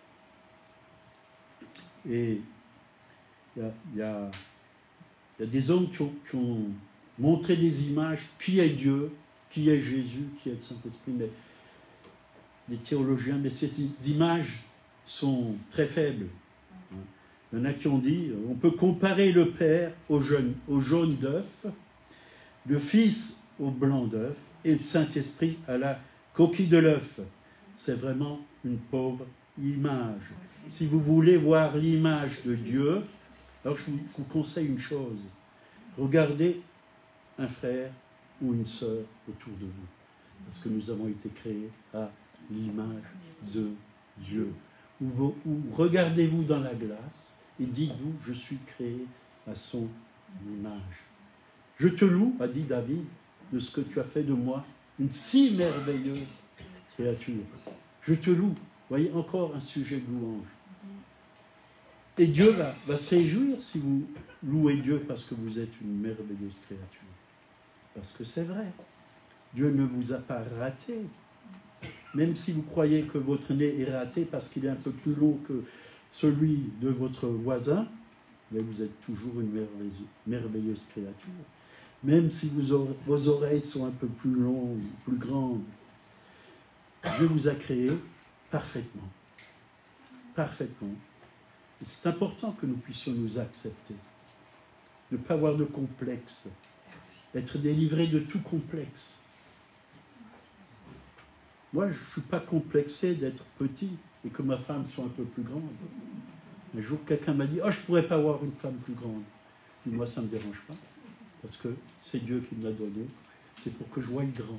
Et il y a, il y a, il y a des hommes qui ont, qui ont montré des images. Qui est Dieu? Qui est Jésus? Qui est le Saint-Esprit? Mais les théologiens, mais ces images sont très faibles. Il y en a qui ont dit, on peut comparer le Père au jaune, au jaune d'œuf, le Fils au blanc d'œuf et le Saint-Esprit à la coquille de l'œuf. C'est vraiment une pauvre image. Si vous voulez voir l'image de Dieu, alors je vous, je vous conseille une chose. Regardez un frère ou une sœur autour de vous. Parce que nous avons été créés à l'image de Dieu. Ou, vous, ou regardez-vous dans la glace et dites-vous, je suis créé à son image. Je te loue, a dit David, de ce que tu as fait de moi, une si merveilleuse créature. Je te loue. Voyez, encore un sujet de louange. Et Dieu va, va se réjouir si vous louez Dieu parce que vous êtes une merveilleuse créature. Parce que c'est vrai. Dieu ne vous a pas raté. Même si vous croyez que votre nez est raté parce qu'il est un peu plus long que celui de votre voisin, mais vous êtes toujours une merveilleuse, merveilleuse créature. Même si vous, vos oreilles sont un peu plus longues, plus grandes, Dieu vous a créé parfaitement. Parfaitement. Et c'est important que nous puissions nous accepter. Ne pas avoir de complexe. Être délivré de tout complexe. Moi, je ne suis pas complexé d'être petit et que ma femme soit un peu plus grande. Un jour, quelqu'un m'a dit « Oh, je ne pourrais pas avoir une femme plus grande. » Et moi, ça ne me dérange pas, parce que c'est Dieu qui me l'a donné. C'est pour que je voie grand.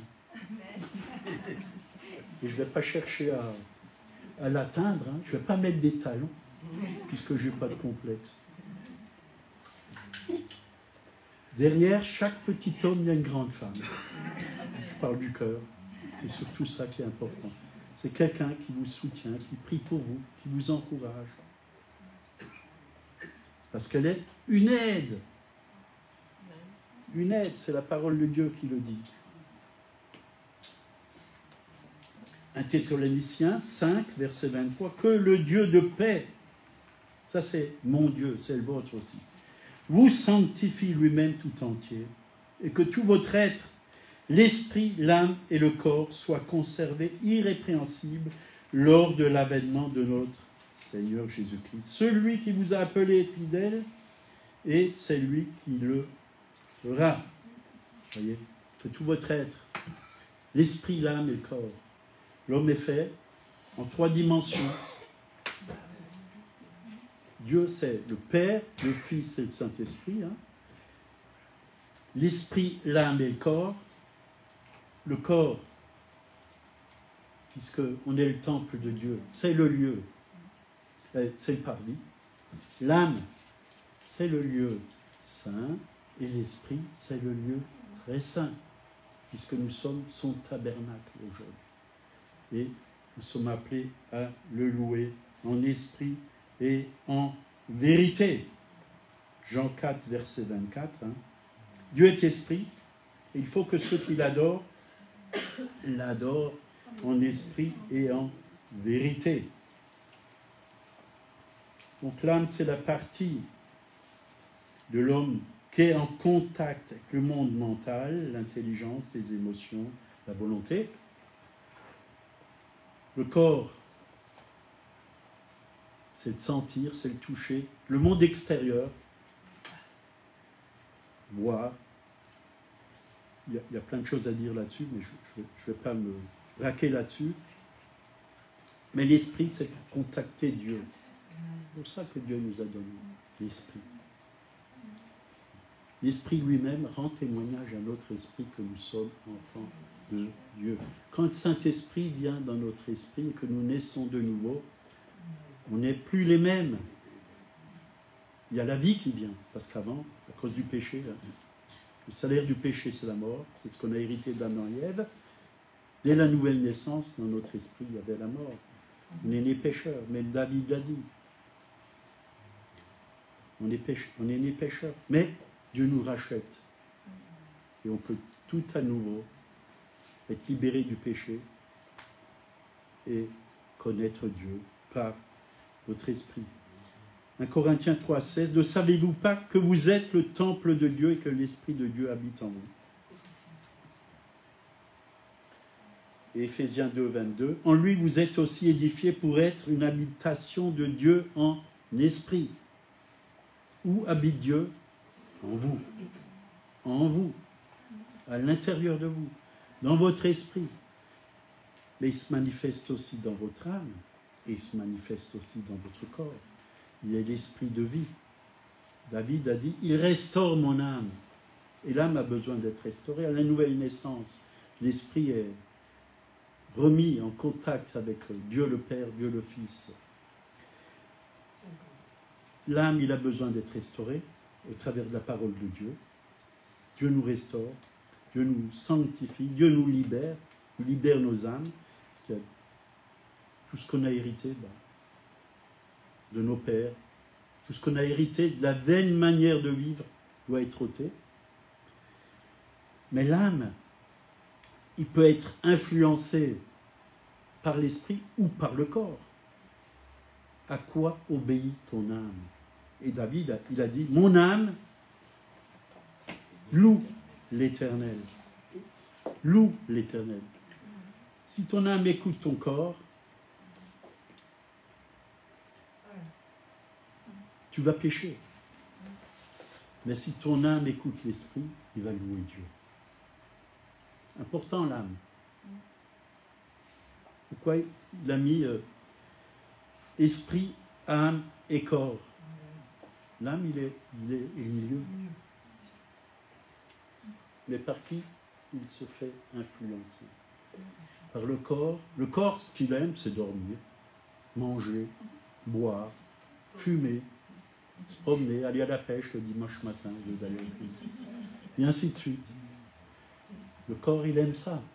Et je ne vais pas chercher à, à l'atteindre. Hein. Je ne vais pas mettre des talons, puisque je n'ai pas de complexe. Derrière chaque petit homme, il y a une grande femme. Je parle du cœur. C'est surtout ça qui est important. C'est quelqu'un qui vous soutient, qui prie pour vous, qui vous encourage. Parce qu'elle est une aide. Une aide, c'est la parole de Dieu qui le dit. un Thessaloniciens cinq, verset vingt-trois, que le Dieu de paix, ça c'est mon Dieu, c'est le vôtre aussi, vous sanctifie lui-même tout entier, et que tout votre être, l'esprit, l'âme et le corps soient conservés irrépréhensibles lors de l'avènement de notre Seigneur Jésus-Christ. Celui qui vous a appelé est fidèle, et c'est lui qui le fera. Voyez, que tout votre être, l'esprit, l'âme et le corps. L'homme est fait en trois dimensions. Dieu, c'est le Père, le Fils et le Saint-Esprit. Hein. L'esprit, l'âme et le corps. Le corps, puisqu'on est le temple de Dieu, c'est le lieu, c'est le parvis. L'âme, c'est le lieu saint, et l'esprit, c'est le lieu très saint, puisque nous sommes son tabernacle aujourd'hui. Et nous sommes appelés à le louer en esprit et en vérité. Jean quatre, verset vingt-quatre. Hein. Dieu est esprit, et il faut que ceux qui l'adorent l'adorent en esprit et en vérité. Donc l'âme, c'est la partie de l'homme qui est en contact avec le monde mental, l'intelligence, les émotions, la volonté. Le corps, c'est le sentir, c'est le toucher. Le monde extérieur, voir. Il y, a, il y a plein de choses à dire là-dessus, mais je ne vais pas me braquer là-dessus. Mais l'esprit, c'est pour contacter Dieu. C'est pour ça que Dieu nous a donné l'esprit. L'esprit lui-même rend témoignage à notre esprit que nous sommes enfants de Dieu. Quand le Saint-Esprit vient dans notre esprit et que nous naissons de nouveau, on n'est plus les mêmes. Il y a la vie qui vient, parce qu'avant, à cause du péché, le salaire du péché, c'est la mort. C'est ce qu'on a hérité d'Adam et Ève. Dès la nouvelle naissance, dans notre esprit, il y avait la mort. On est né pécheur, mais David l'a dit. On est, péche, on est né pécheur, mais Dieu nous rachète. Et on peut tout à nouveau être libéré du péché et connaître Dieu par votre esprit. un Corinthiens trois, seize, ne savez-vous pas que vous êtes le temple de Dieu et que l'Esprit de Dieu habite en vous? Et Éphésiens deux, vingt-deux, en lui vous êtes aussi édifiés pour être une habitation de Dieu en esprit. Où habite Dieu? En vous. En vous. À l'intérieur de vous. Dans votre esprit. Mais il se manifeste aussi dans votre âme. Et il se manifeste aussi dans votre corps. Il est l'esprit de vie. David a dit, il restaure mon âme. Et l'âme a besoin d'être restaurée. À la nouvelle naissance, l'esprit est remis en contact avec Dieu le Père, Dieu le Fils. L'âme, il a besoin d'être restauré au travers de la parole de Dieu. Dieu nous restaure, Dieu nous sanctifie, Dieu nous libère, il libère nos âmes. Parce qu'il y a tout ce qu'on a hérité ben, de nos pères, tout ce qu'on a hérité de la vaine manière de vivre doit être ôté. Mais l'âme, il peut être influencé par l'esprit ou par le corps. À quoi obéit ton âme? Et David, il a dit, mon âme loue l'Éternel. Loue l'Éternel. Si ton âme écoute ton corps, tu vas pécher. Mais si ton âme écoute l'esprit, il va louer Dieu. Important l'âme. Pourquoi il a mis euh, esprit, âme et corps? L'âme, il est, il est, il est milieu. Mais par qui il se fait influencer? Par le corps. Le corps, ce qu'il aime, c'est dormir, manger, boire, fumer, se promener, aller à la pêche le dimanche matin, au lieu d'aller au culte, et ainsi de suite. Le corps, il aime ça.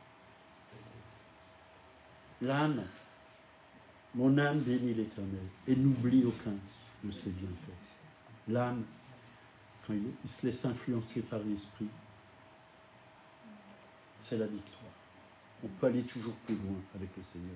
L'âme, mon âme bénit l'Éternel et n'oublie aucun de ses bienfaits. L'âme, quand il, il se laisse influencer par l'esprit, c'est la victoire. On peut aller toujours plus loin avec le Seigneur.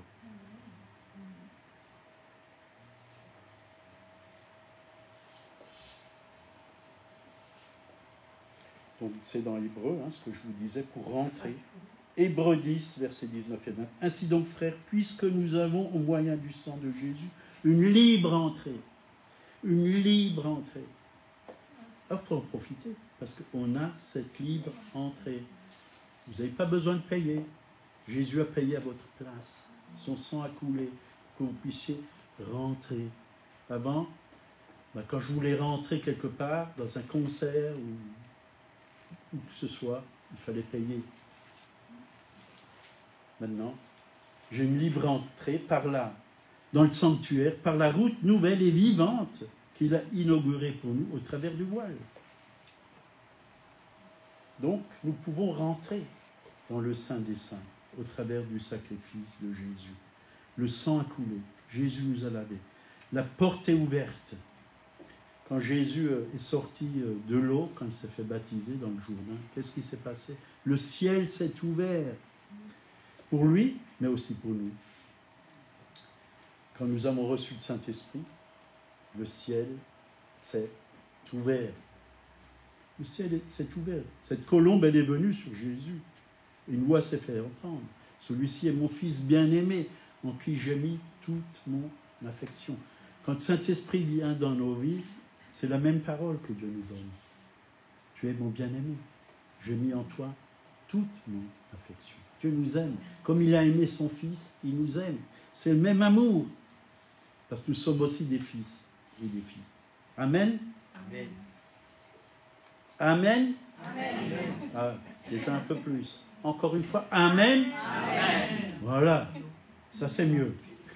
Donc c'est dans l'Hébreu, hein, ce que je vous disais, pour rentrer. Hébreux dix, versets dix-neuf et vingt. Ainsi donc, frères, puisque nous avons au moyen du sang de Jésus une libre entrée, une libre entrée. Il faut en profiter, parce qu'on a cette libre entrée. Vous n'avez pas besoin de payer. Jésus a payé à votre place. Son sang a coulé pour que vous puissiez rentrer. Avant, ben, quand je voulais rentrer quelque part, dans un concert ou où que ce soit, il fallait payer. Maintenant, j'ai une libre entrée par là, dans le sanctuaire, par la route nouvelle et vivante qu'il a inaugurée pour nous au travers du voile. Donc, nous pouvons rentrer dans le Saint des Saints au travers du sacrifice de Jésus. Le sang a coulé, Jésus nous a lavés. La porte est ouverte. Quand Jésus est sorti de l'eau, quand il s'est fait baptiser dans le Jourdain, qu'est-ce qui s'est passé? Le ciel s'est ouvert pour lui, mais aussi pour nous. Quand nous avons reçu le Saint-Esprit, le ciel s'est ouvert. Le ciel s'est ouvert. Cette colombe, elle est venue sur Jésus. Une voix s'est fait entendre. Celui-ci est mon Fils bien-aimé, en qui j'ai mis toute mon affection. Quand le Saint-Esprit vient dans nos vies, c'est la même parole que Dieu nous donne. Tu es mon bien-aimé. J'ai mis en toi toute mon affection. Dieu nous aime. Comme il a aimé son Fils, il nous aime. C'est le même amour. Parce que nous sommes aussi des fils et des filles. Amen. Amen. Amen. Amen. Ah, déjà un peu plus. Encore une fois. Amen. Amen. Voilà. Ça, c'est mieux.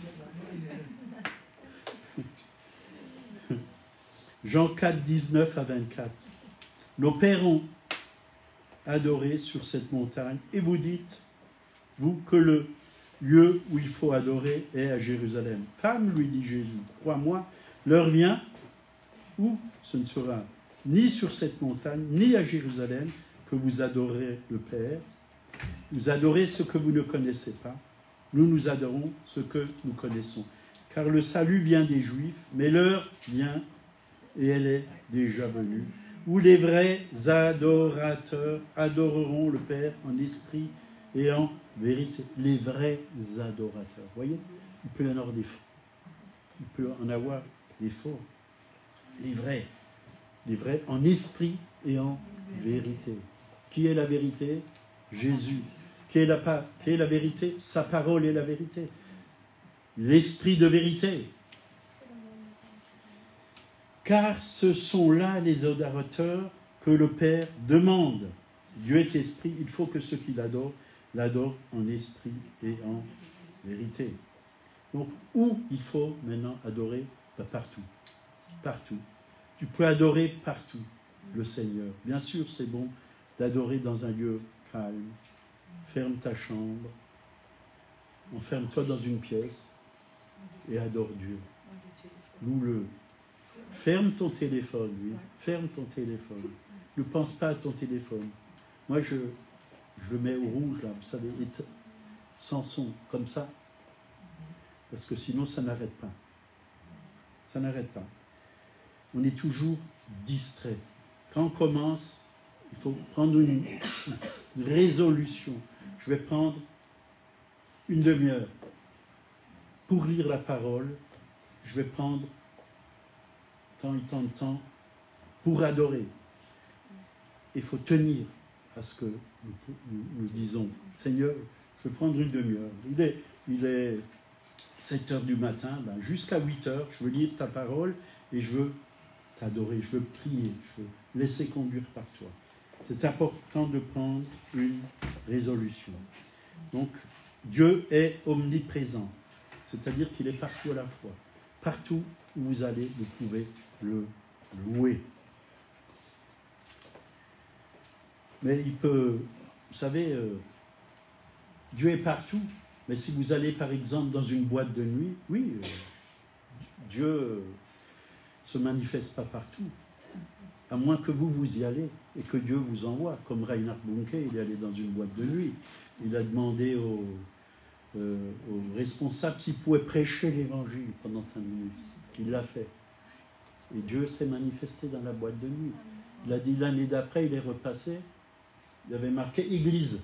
Jean quatre, dix-neuf à vingt-quatre. Nos pères ont adoré sur cette montagne. Et vous dites, vous, que le lieu où il faut adorer est à Jérusalem. Femme, lui dit Jésus, crois-moi, l'heure vient où ce ne sera ni sur cette montagne, ni à Jérusalem, que vous adorez le Père. Vous adorez ce que vous ne connaissez pas. Nous, nous adorons ce que nous connaissons. Car le salut vient des Juifs, mais l'heure vient, et elle est déjà venue, où les vrais adorateurs adoreront le Père en esprit et en vérité. Les vrais adorateurs. Vous voyez, il peut y en avoir des faux. Il peut en avoir des faux. Les vrais. Les vrais en esprit et en vérité. Qui est la vérité? Jésus. Qui est la, qui est la vérité? Sa parole est la vérité. L'esprit de vérité. Car ce sont là les adorateurs que le Père demande. Dieu est esprit, il faut que ceux qui l'adorent, l'adorent en esprit et en vérité. Donc, où il faut maintenant adorer? Ben, partout. Partout. Tu peux adorer partout le Seigneur. Bien sûr, c'est bon d'adorer dans un lieu calme. Ferme ta chambre. Enferme-toi dans une pièce et adore Dieu. Loue-le. Ferme ton téléphone, oui. Ferme ton téléphone. Ne pense pas à ton téléphone. Moi, je, je le mets au rouge, là, vous savez, sans son, comme ça. Parce que sinon, ça n'arrête pas. Ça n'arrête pas. On est toujours distrait. Quand on commence, il faut prendre une, une résolution. Je vais prendre une demi-heure pour lire la parole. Je vais prendre tant et tant de temps pour adorer. Il faut tenir à ce que nous, nous, nous disons. Seigneur, je vais prendre une demi-heure. Il est il est sept heures du matin, ben jusqu'à huit heures, je veux lire ta parole et je veux t'adorer, je veux prier, je veux laisser conduire par toi. C'est important de prendre une résolution. Donc, Dieu est omniprésent, c'est-à-dire qu'il est partout à la fois. Partout où vous allez, vous pouvez le louer. Mais il peut, vous savez, euh, Dieu est partout, mais si vous allez par exemple dans une boîte de nuit, oui, euh, Dieu ne se manifeste pas partout. À moins que vous, vous y allez et que Dieu vous envoie. Comme Reinhard Bunke, il est allé dans une boîte de nuit. Il a demandé aux, euh, aux responsables s'il pouvait prêcher l'évangile pendant cinq minutes. Il l'a fait. Et Dieu s'est manifesté dans la boîte de nuit. Il a dit l'année d'après, il est repassé. Il avait marqué église.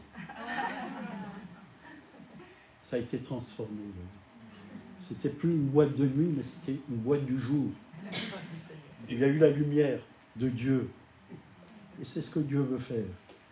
Ça a été transformé. C'était plus une boîte de nuit, mais c'était une boîte du jour. Il y a eu la lumière de Dieu. Et c'est ce que Dieu veut faire.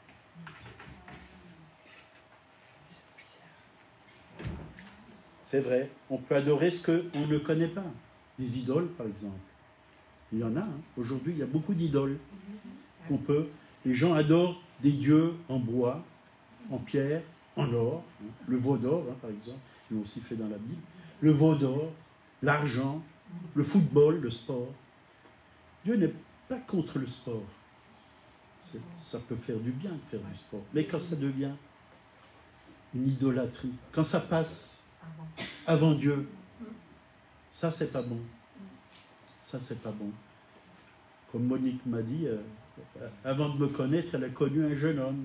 C'est vrai, on peut adorer ce qu'on ne connaît pas. Des idoles, par exemple. Il y en a. Hein. Aujourd'hui, il y a beaucoup d'idoles qu'on peut. Les gens adorent des dieux en bois, en pierre, en or. Hein. Le veau d'or, hein, par exemple. Ils l'ont aussi fait dans la Bible. Le veau d'or, l'argent, le football, le sport. Dieu n'est pas contre le sport. Ça peut faire du bien de faire du sport. Mais quand ça devient une idolâtrie, quand ça passe avant Dieu, ça c'est pas bon. Ça c'est pas bon. Comme Monique m'a dit, euh, avant de me connaître, elle a connu un jeune homme.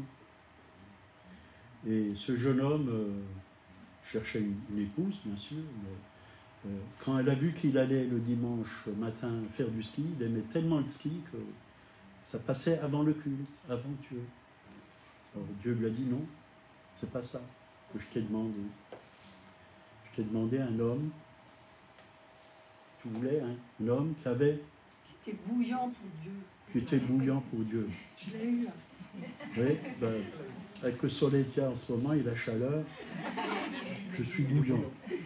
Et ce jeune homme euh, cherchait une, une épouse, bien sûr. Mais, euh, quand elle a vu qu'il allait le dimanche matin faire du ski, il aimait tellement le ski que ça passait avant le culte, avant Dieu. Alors Dieu lui a dit non, c'est pas ça que je t'ai demandé. Je t'ai demandé un homme, tu voulais hein, un homme qui avait... Qui était bouillant pour Dieu. Qui était bouillant pour Dieu. Je l'ai eu. Oui, ben, avec le soleil qu'il y a en ce moment et la chaleur, je suis bouillant.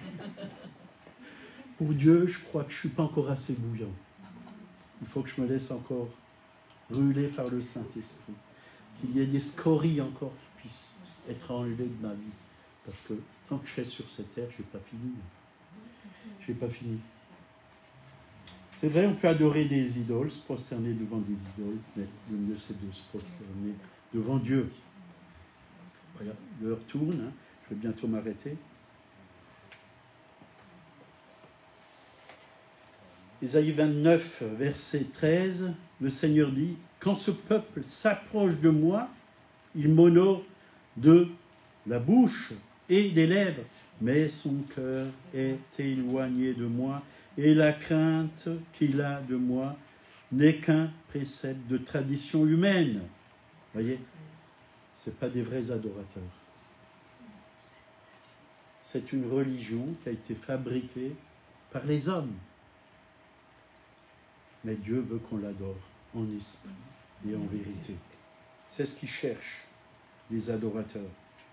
Pour Dieu, je crois que je ne suis pas encore assez bouillant. Il faut que je me laisse encore brûlé par le Saint-Esprit, qu'il y ait des scories encore qui puissent être enlevées de ma vie. Parce que tant que je serai sur cette terre, je n'ai pas fini. Je n'ai pas fini. C'est vrai, on peut adorer des idoles, se prosterner devant des idoles, mais le mieux c'est de se prosterner devant Dieu. Voilà, l'heure tourne, hein. Je vais bientôt m'arrêter. Ésaïe vingt-neuf, verset treize, le Seigneur dit « Quand ce peuple s'approche de moi, il m'honore de la bouche et des lèvres, mais son cœur est éloigné de moi, et la crainte qu'il a de moi n'est qu'un précepte de tradition humaine. » Vous voyez, ce n'est pas des vrais adorateurs. C'est une religion qui a été fabriquée par les hommes. Mais Dieu veut qu'on l'adore en esprit et en vérité. C'est ce qu'il cherche, les adorateurs.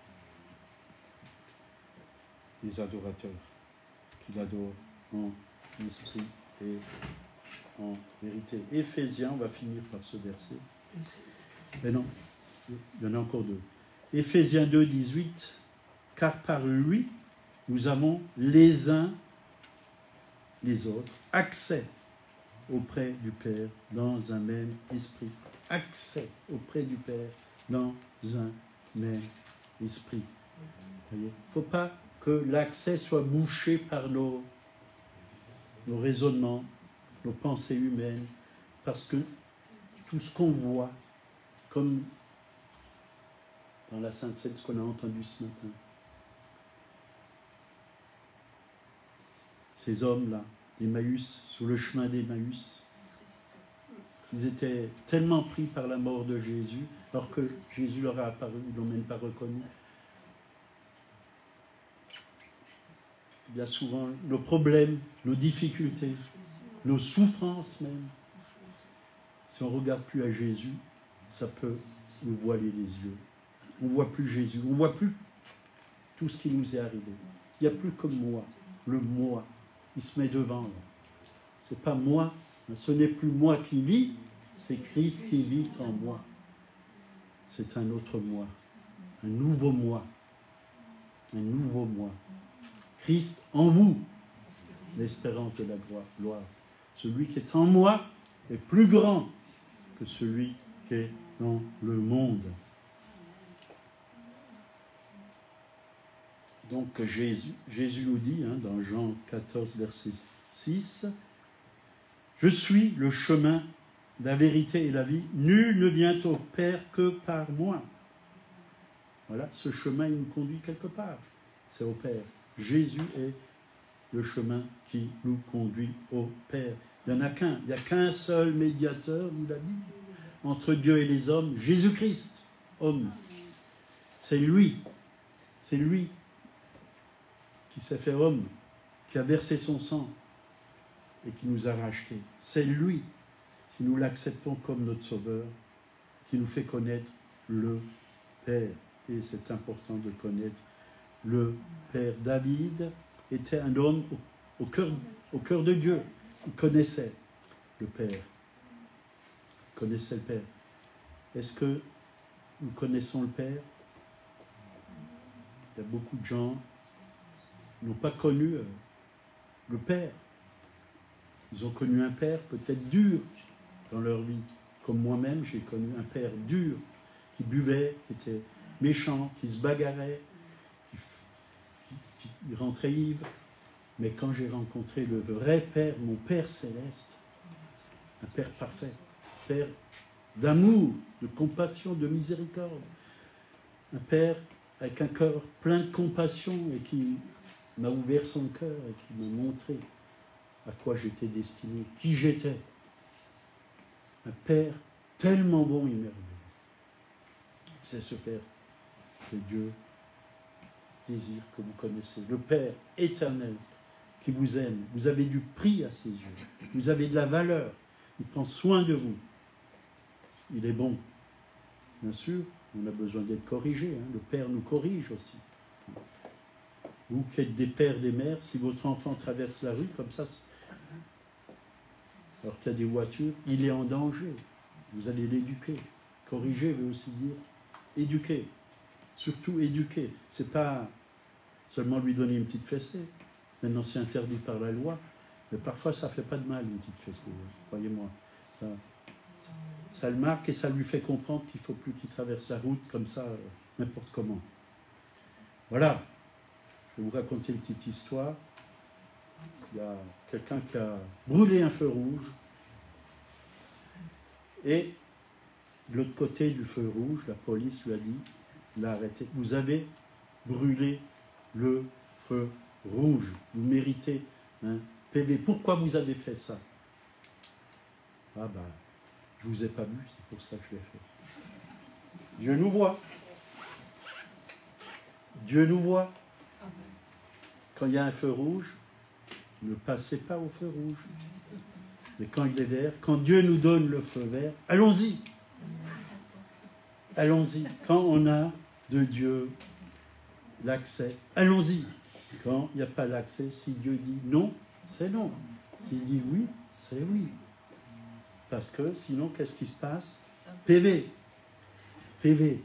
Les adorateurs qui l'adorent en esprit et en vérité. Éphésiens, on va finir par ce verset. Mais non, il y en a encore deux. Éphésiens deux, dix-huit. Car par lui, nous avons les uns les autres accès auprès du Père dans un même esprit. Accès auprès du Père dans un même esprit. Il ne faut pas que l'accès soit bouché par nos, nos raisonnements, nos pensées humaines, parce que tout ce qu'on voit, comme dans la Sainte Seine, ce qu'on a entendu ce matin, ces hommes-là, d'Emmaüs, sur le chemin d'Emmaüs, ils étaient tellement pris par la mort de Jésus, alors que Jésus leur a apparu, ils ne l'ont même pas reconnu. Il y a souvent nos problèmes, nos difficultés, nos souffrances même. Si on ne regarde plus à Jésus, ça peut nous voiler les yeux. On ne voit plus Jésus, on ne voit plus tout ce qui nous est arrivé. Il n'y a plus que moi, le moi. Il se met devant. Ce n'est pas moi, ce n'est plus moi qui vis, c'est Christ qui vit en moi. C'est un autre moi, un nouveau moi, un nouveau moi. Christ en vous, l'espérance de la gloire. Celui qui est en moi est plus grand que celui qui est dans le monde. Donc Jésus, Jésus nous dit, hein, dans Jean quatorze, verset six, « Je suis le chemin, la vérité et la vie. Nul ne vient au Père que par moi. » Voilà, ce chemin, il nous conduit quelque part. C'est au Père. Jésus est le chemin qui nous conduit au Père. Il n'y en a qu'un. Il n'y a qu'un seul médiateur, nous l'a dit, entre Dieu et les hommes, Jésus-Christ, homme. C'est lui. C'est lui qui s'est fait homme, qui a versé son sang et qui nous a rachetés. C'est lui, si nous l'acceptons comme notre sauveur, qui nous fait connaître le Père. Et c'est important de connaître le Père. David était un homme au, au, cœur, au cœur de Dieu. Il connaissait le Père. Il connaissait le Père. Est-ce que nous connaissons le Père? Il y a beaucoup de gens qui n'ont pas connu euh, le Père. Ils ont connu un Père peut-être dur dans leur vie. Comme moi-même, j'ai connu un Père dur, qui buvait, qui était méchant, qui se bagarrait, qui, qui, qui rentrait ivre. Mais quand j'ai rencontré le vrai Père, mon Père céleste, un Père parfait, Père d'amour, de compassion, de miséricorde, un Père avec un cœur plein de compassion et qui m'a ouvert son cœur et qui m'a montré à quoi j'étais destiné, qui j'étais. Un Père tellement bon et merveilleux. C'est ce Père que Dieu désire que vous connaissez. Le Père éternel qui vous aime. Vous avez du prix à ses yeux. Vous avez de la valeur. Il prend soin de vous. Il est bon. Bien sûr, on a besoin d'être corrigé. Hein. Le Père nous corrige aussi. Vous qui êtes des pères, des mères, si votre enfant traverse la rue comme ça, alors qu'il y a des voitures, il est en danger. Vous allez l'éduquer. Corriger veut aussi dire éduquer. Surtout éduquer. Ce n'est pas seulement lui donner une petite fessée. Maintenant, c'est interdit par la loi. Mais parfois, ça ne fait pas de mal, une petite fessée. Croyez-moi. Ça, ça le marque et ça lui fait comprendre qu'il ne faut plus qu'il traverse la route comme ça, euh, n'importe comment. Voilà. Je vais vous raconter une petite histoire. Il y a quelqu'un qui a brûlé un feu rouge. Et de l'autre côté du feu rouge, la police lui a dit, l'a arrêté. Vous avez brûlé le feu rouge. Vous méritez un P V. Pourquoi vous avez fait ça? Ah ben, je ne vous ai pas vu, c'est pour ça que je l'ai fait. Dieu nous voit. Dieu nous voit. Quand il y a un feu rouge, ne passez pas au feu rouge. Mais quand il est vert, quand Dieu nous donne le feu vert, allons-y. Allons-y. Quand on a de Dieu l'accès, allons-y. Quand il n'y a pas l'accès, si Dieu dit non, c'est non. S'il dit oui, c'est oui. Parce que sinon, qu'est-ce qui se passe? P V. P V.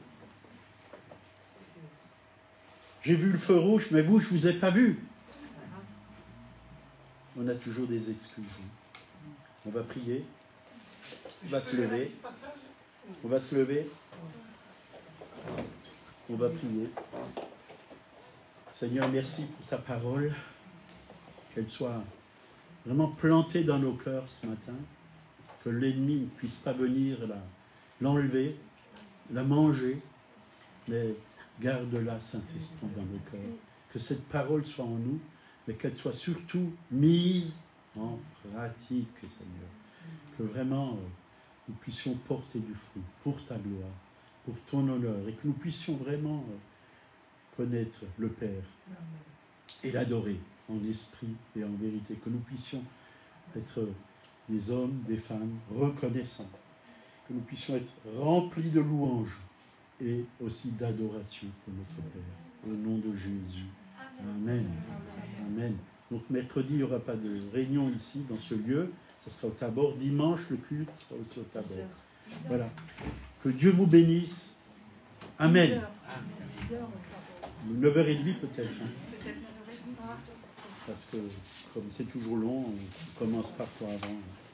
J'ai vu le feu rouge, mais vous, je ne vous ai pas vu. On a toujours des excuses. On va prier. On va se lever. On va se lever. On va prier. Seigneur, merci pour ta parole. Qu'elle soit vraiment plantée dans nos cœurs ce matin. Que l'ennemi ne puisse pas venir l'enlever, la manger, mais garde-la, Saint-Esprit, dans nos cœurs. Que cette parole soit en nous, mais qu'elle soit surtout mise en pratique, Seigneur. Que vraiment euh, nous puissions porter du fruit pour ta gloire, pour ton honneur, et que nous puissions vraiment euh, connaître le Père et l'adorer en esprit et en vérité. Que nous puissions être des hommes, des femmes reconnaissants. Que nous puissions être remplis de louanges et aussi d'adoration pour notre Père. Au nom de Jésus. Amen. Amen. Donc mercredi, il n'y aura pas de réunion ici, dans ce lieu. Ce sera au Tabor. Dimanche, le culte sera aussi au Tabor. Voilà. Que Dieu vous bénisse. Amen. neuf heures trente peut-être. Hein. Parce que comme c'est toujours long, on commence parfois avant.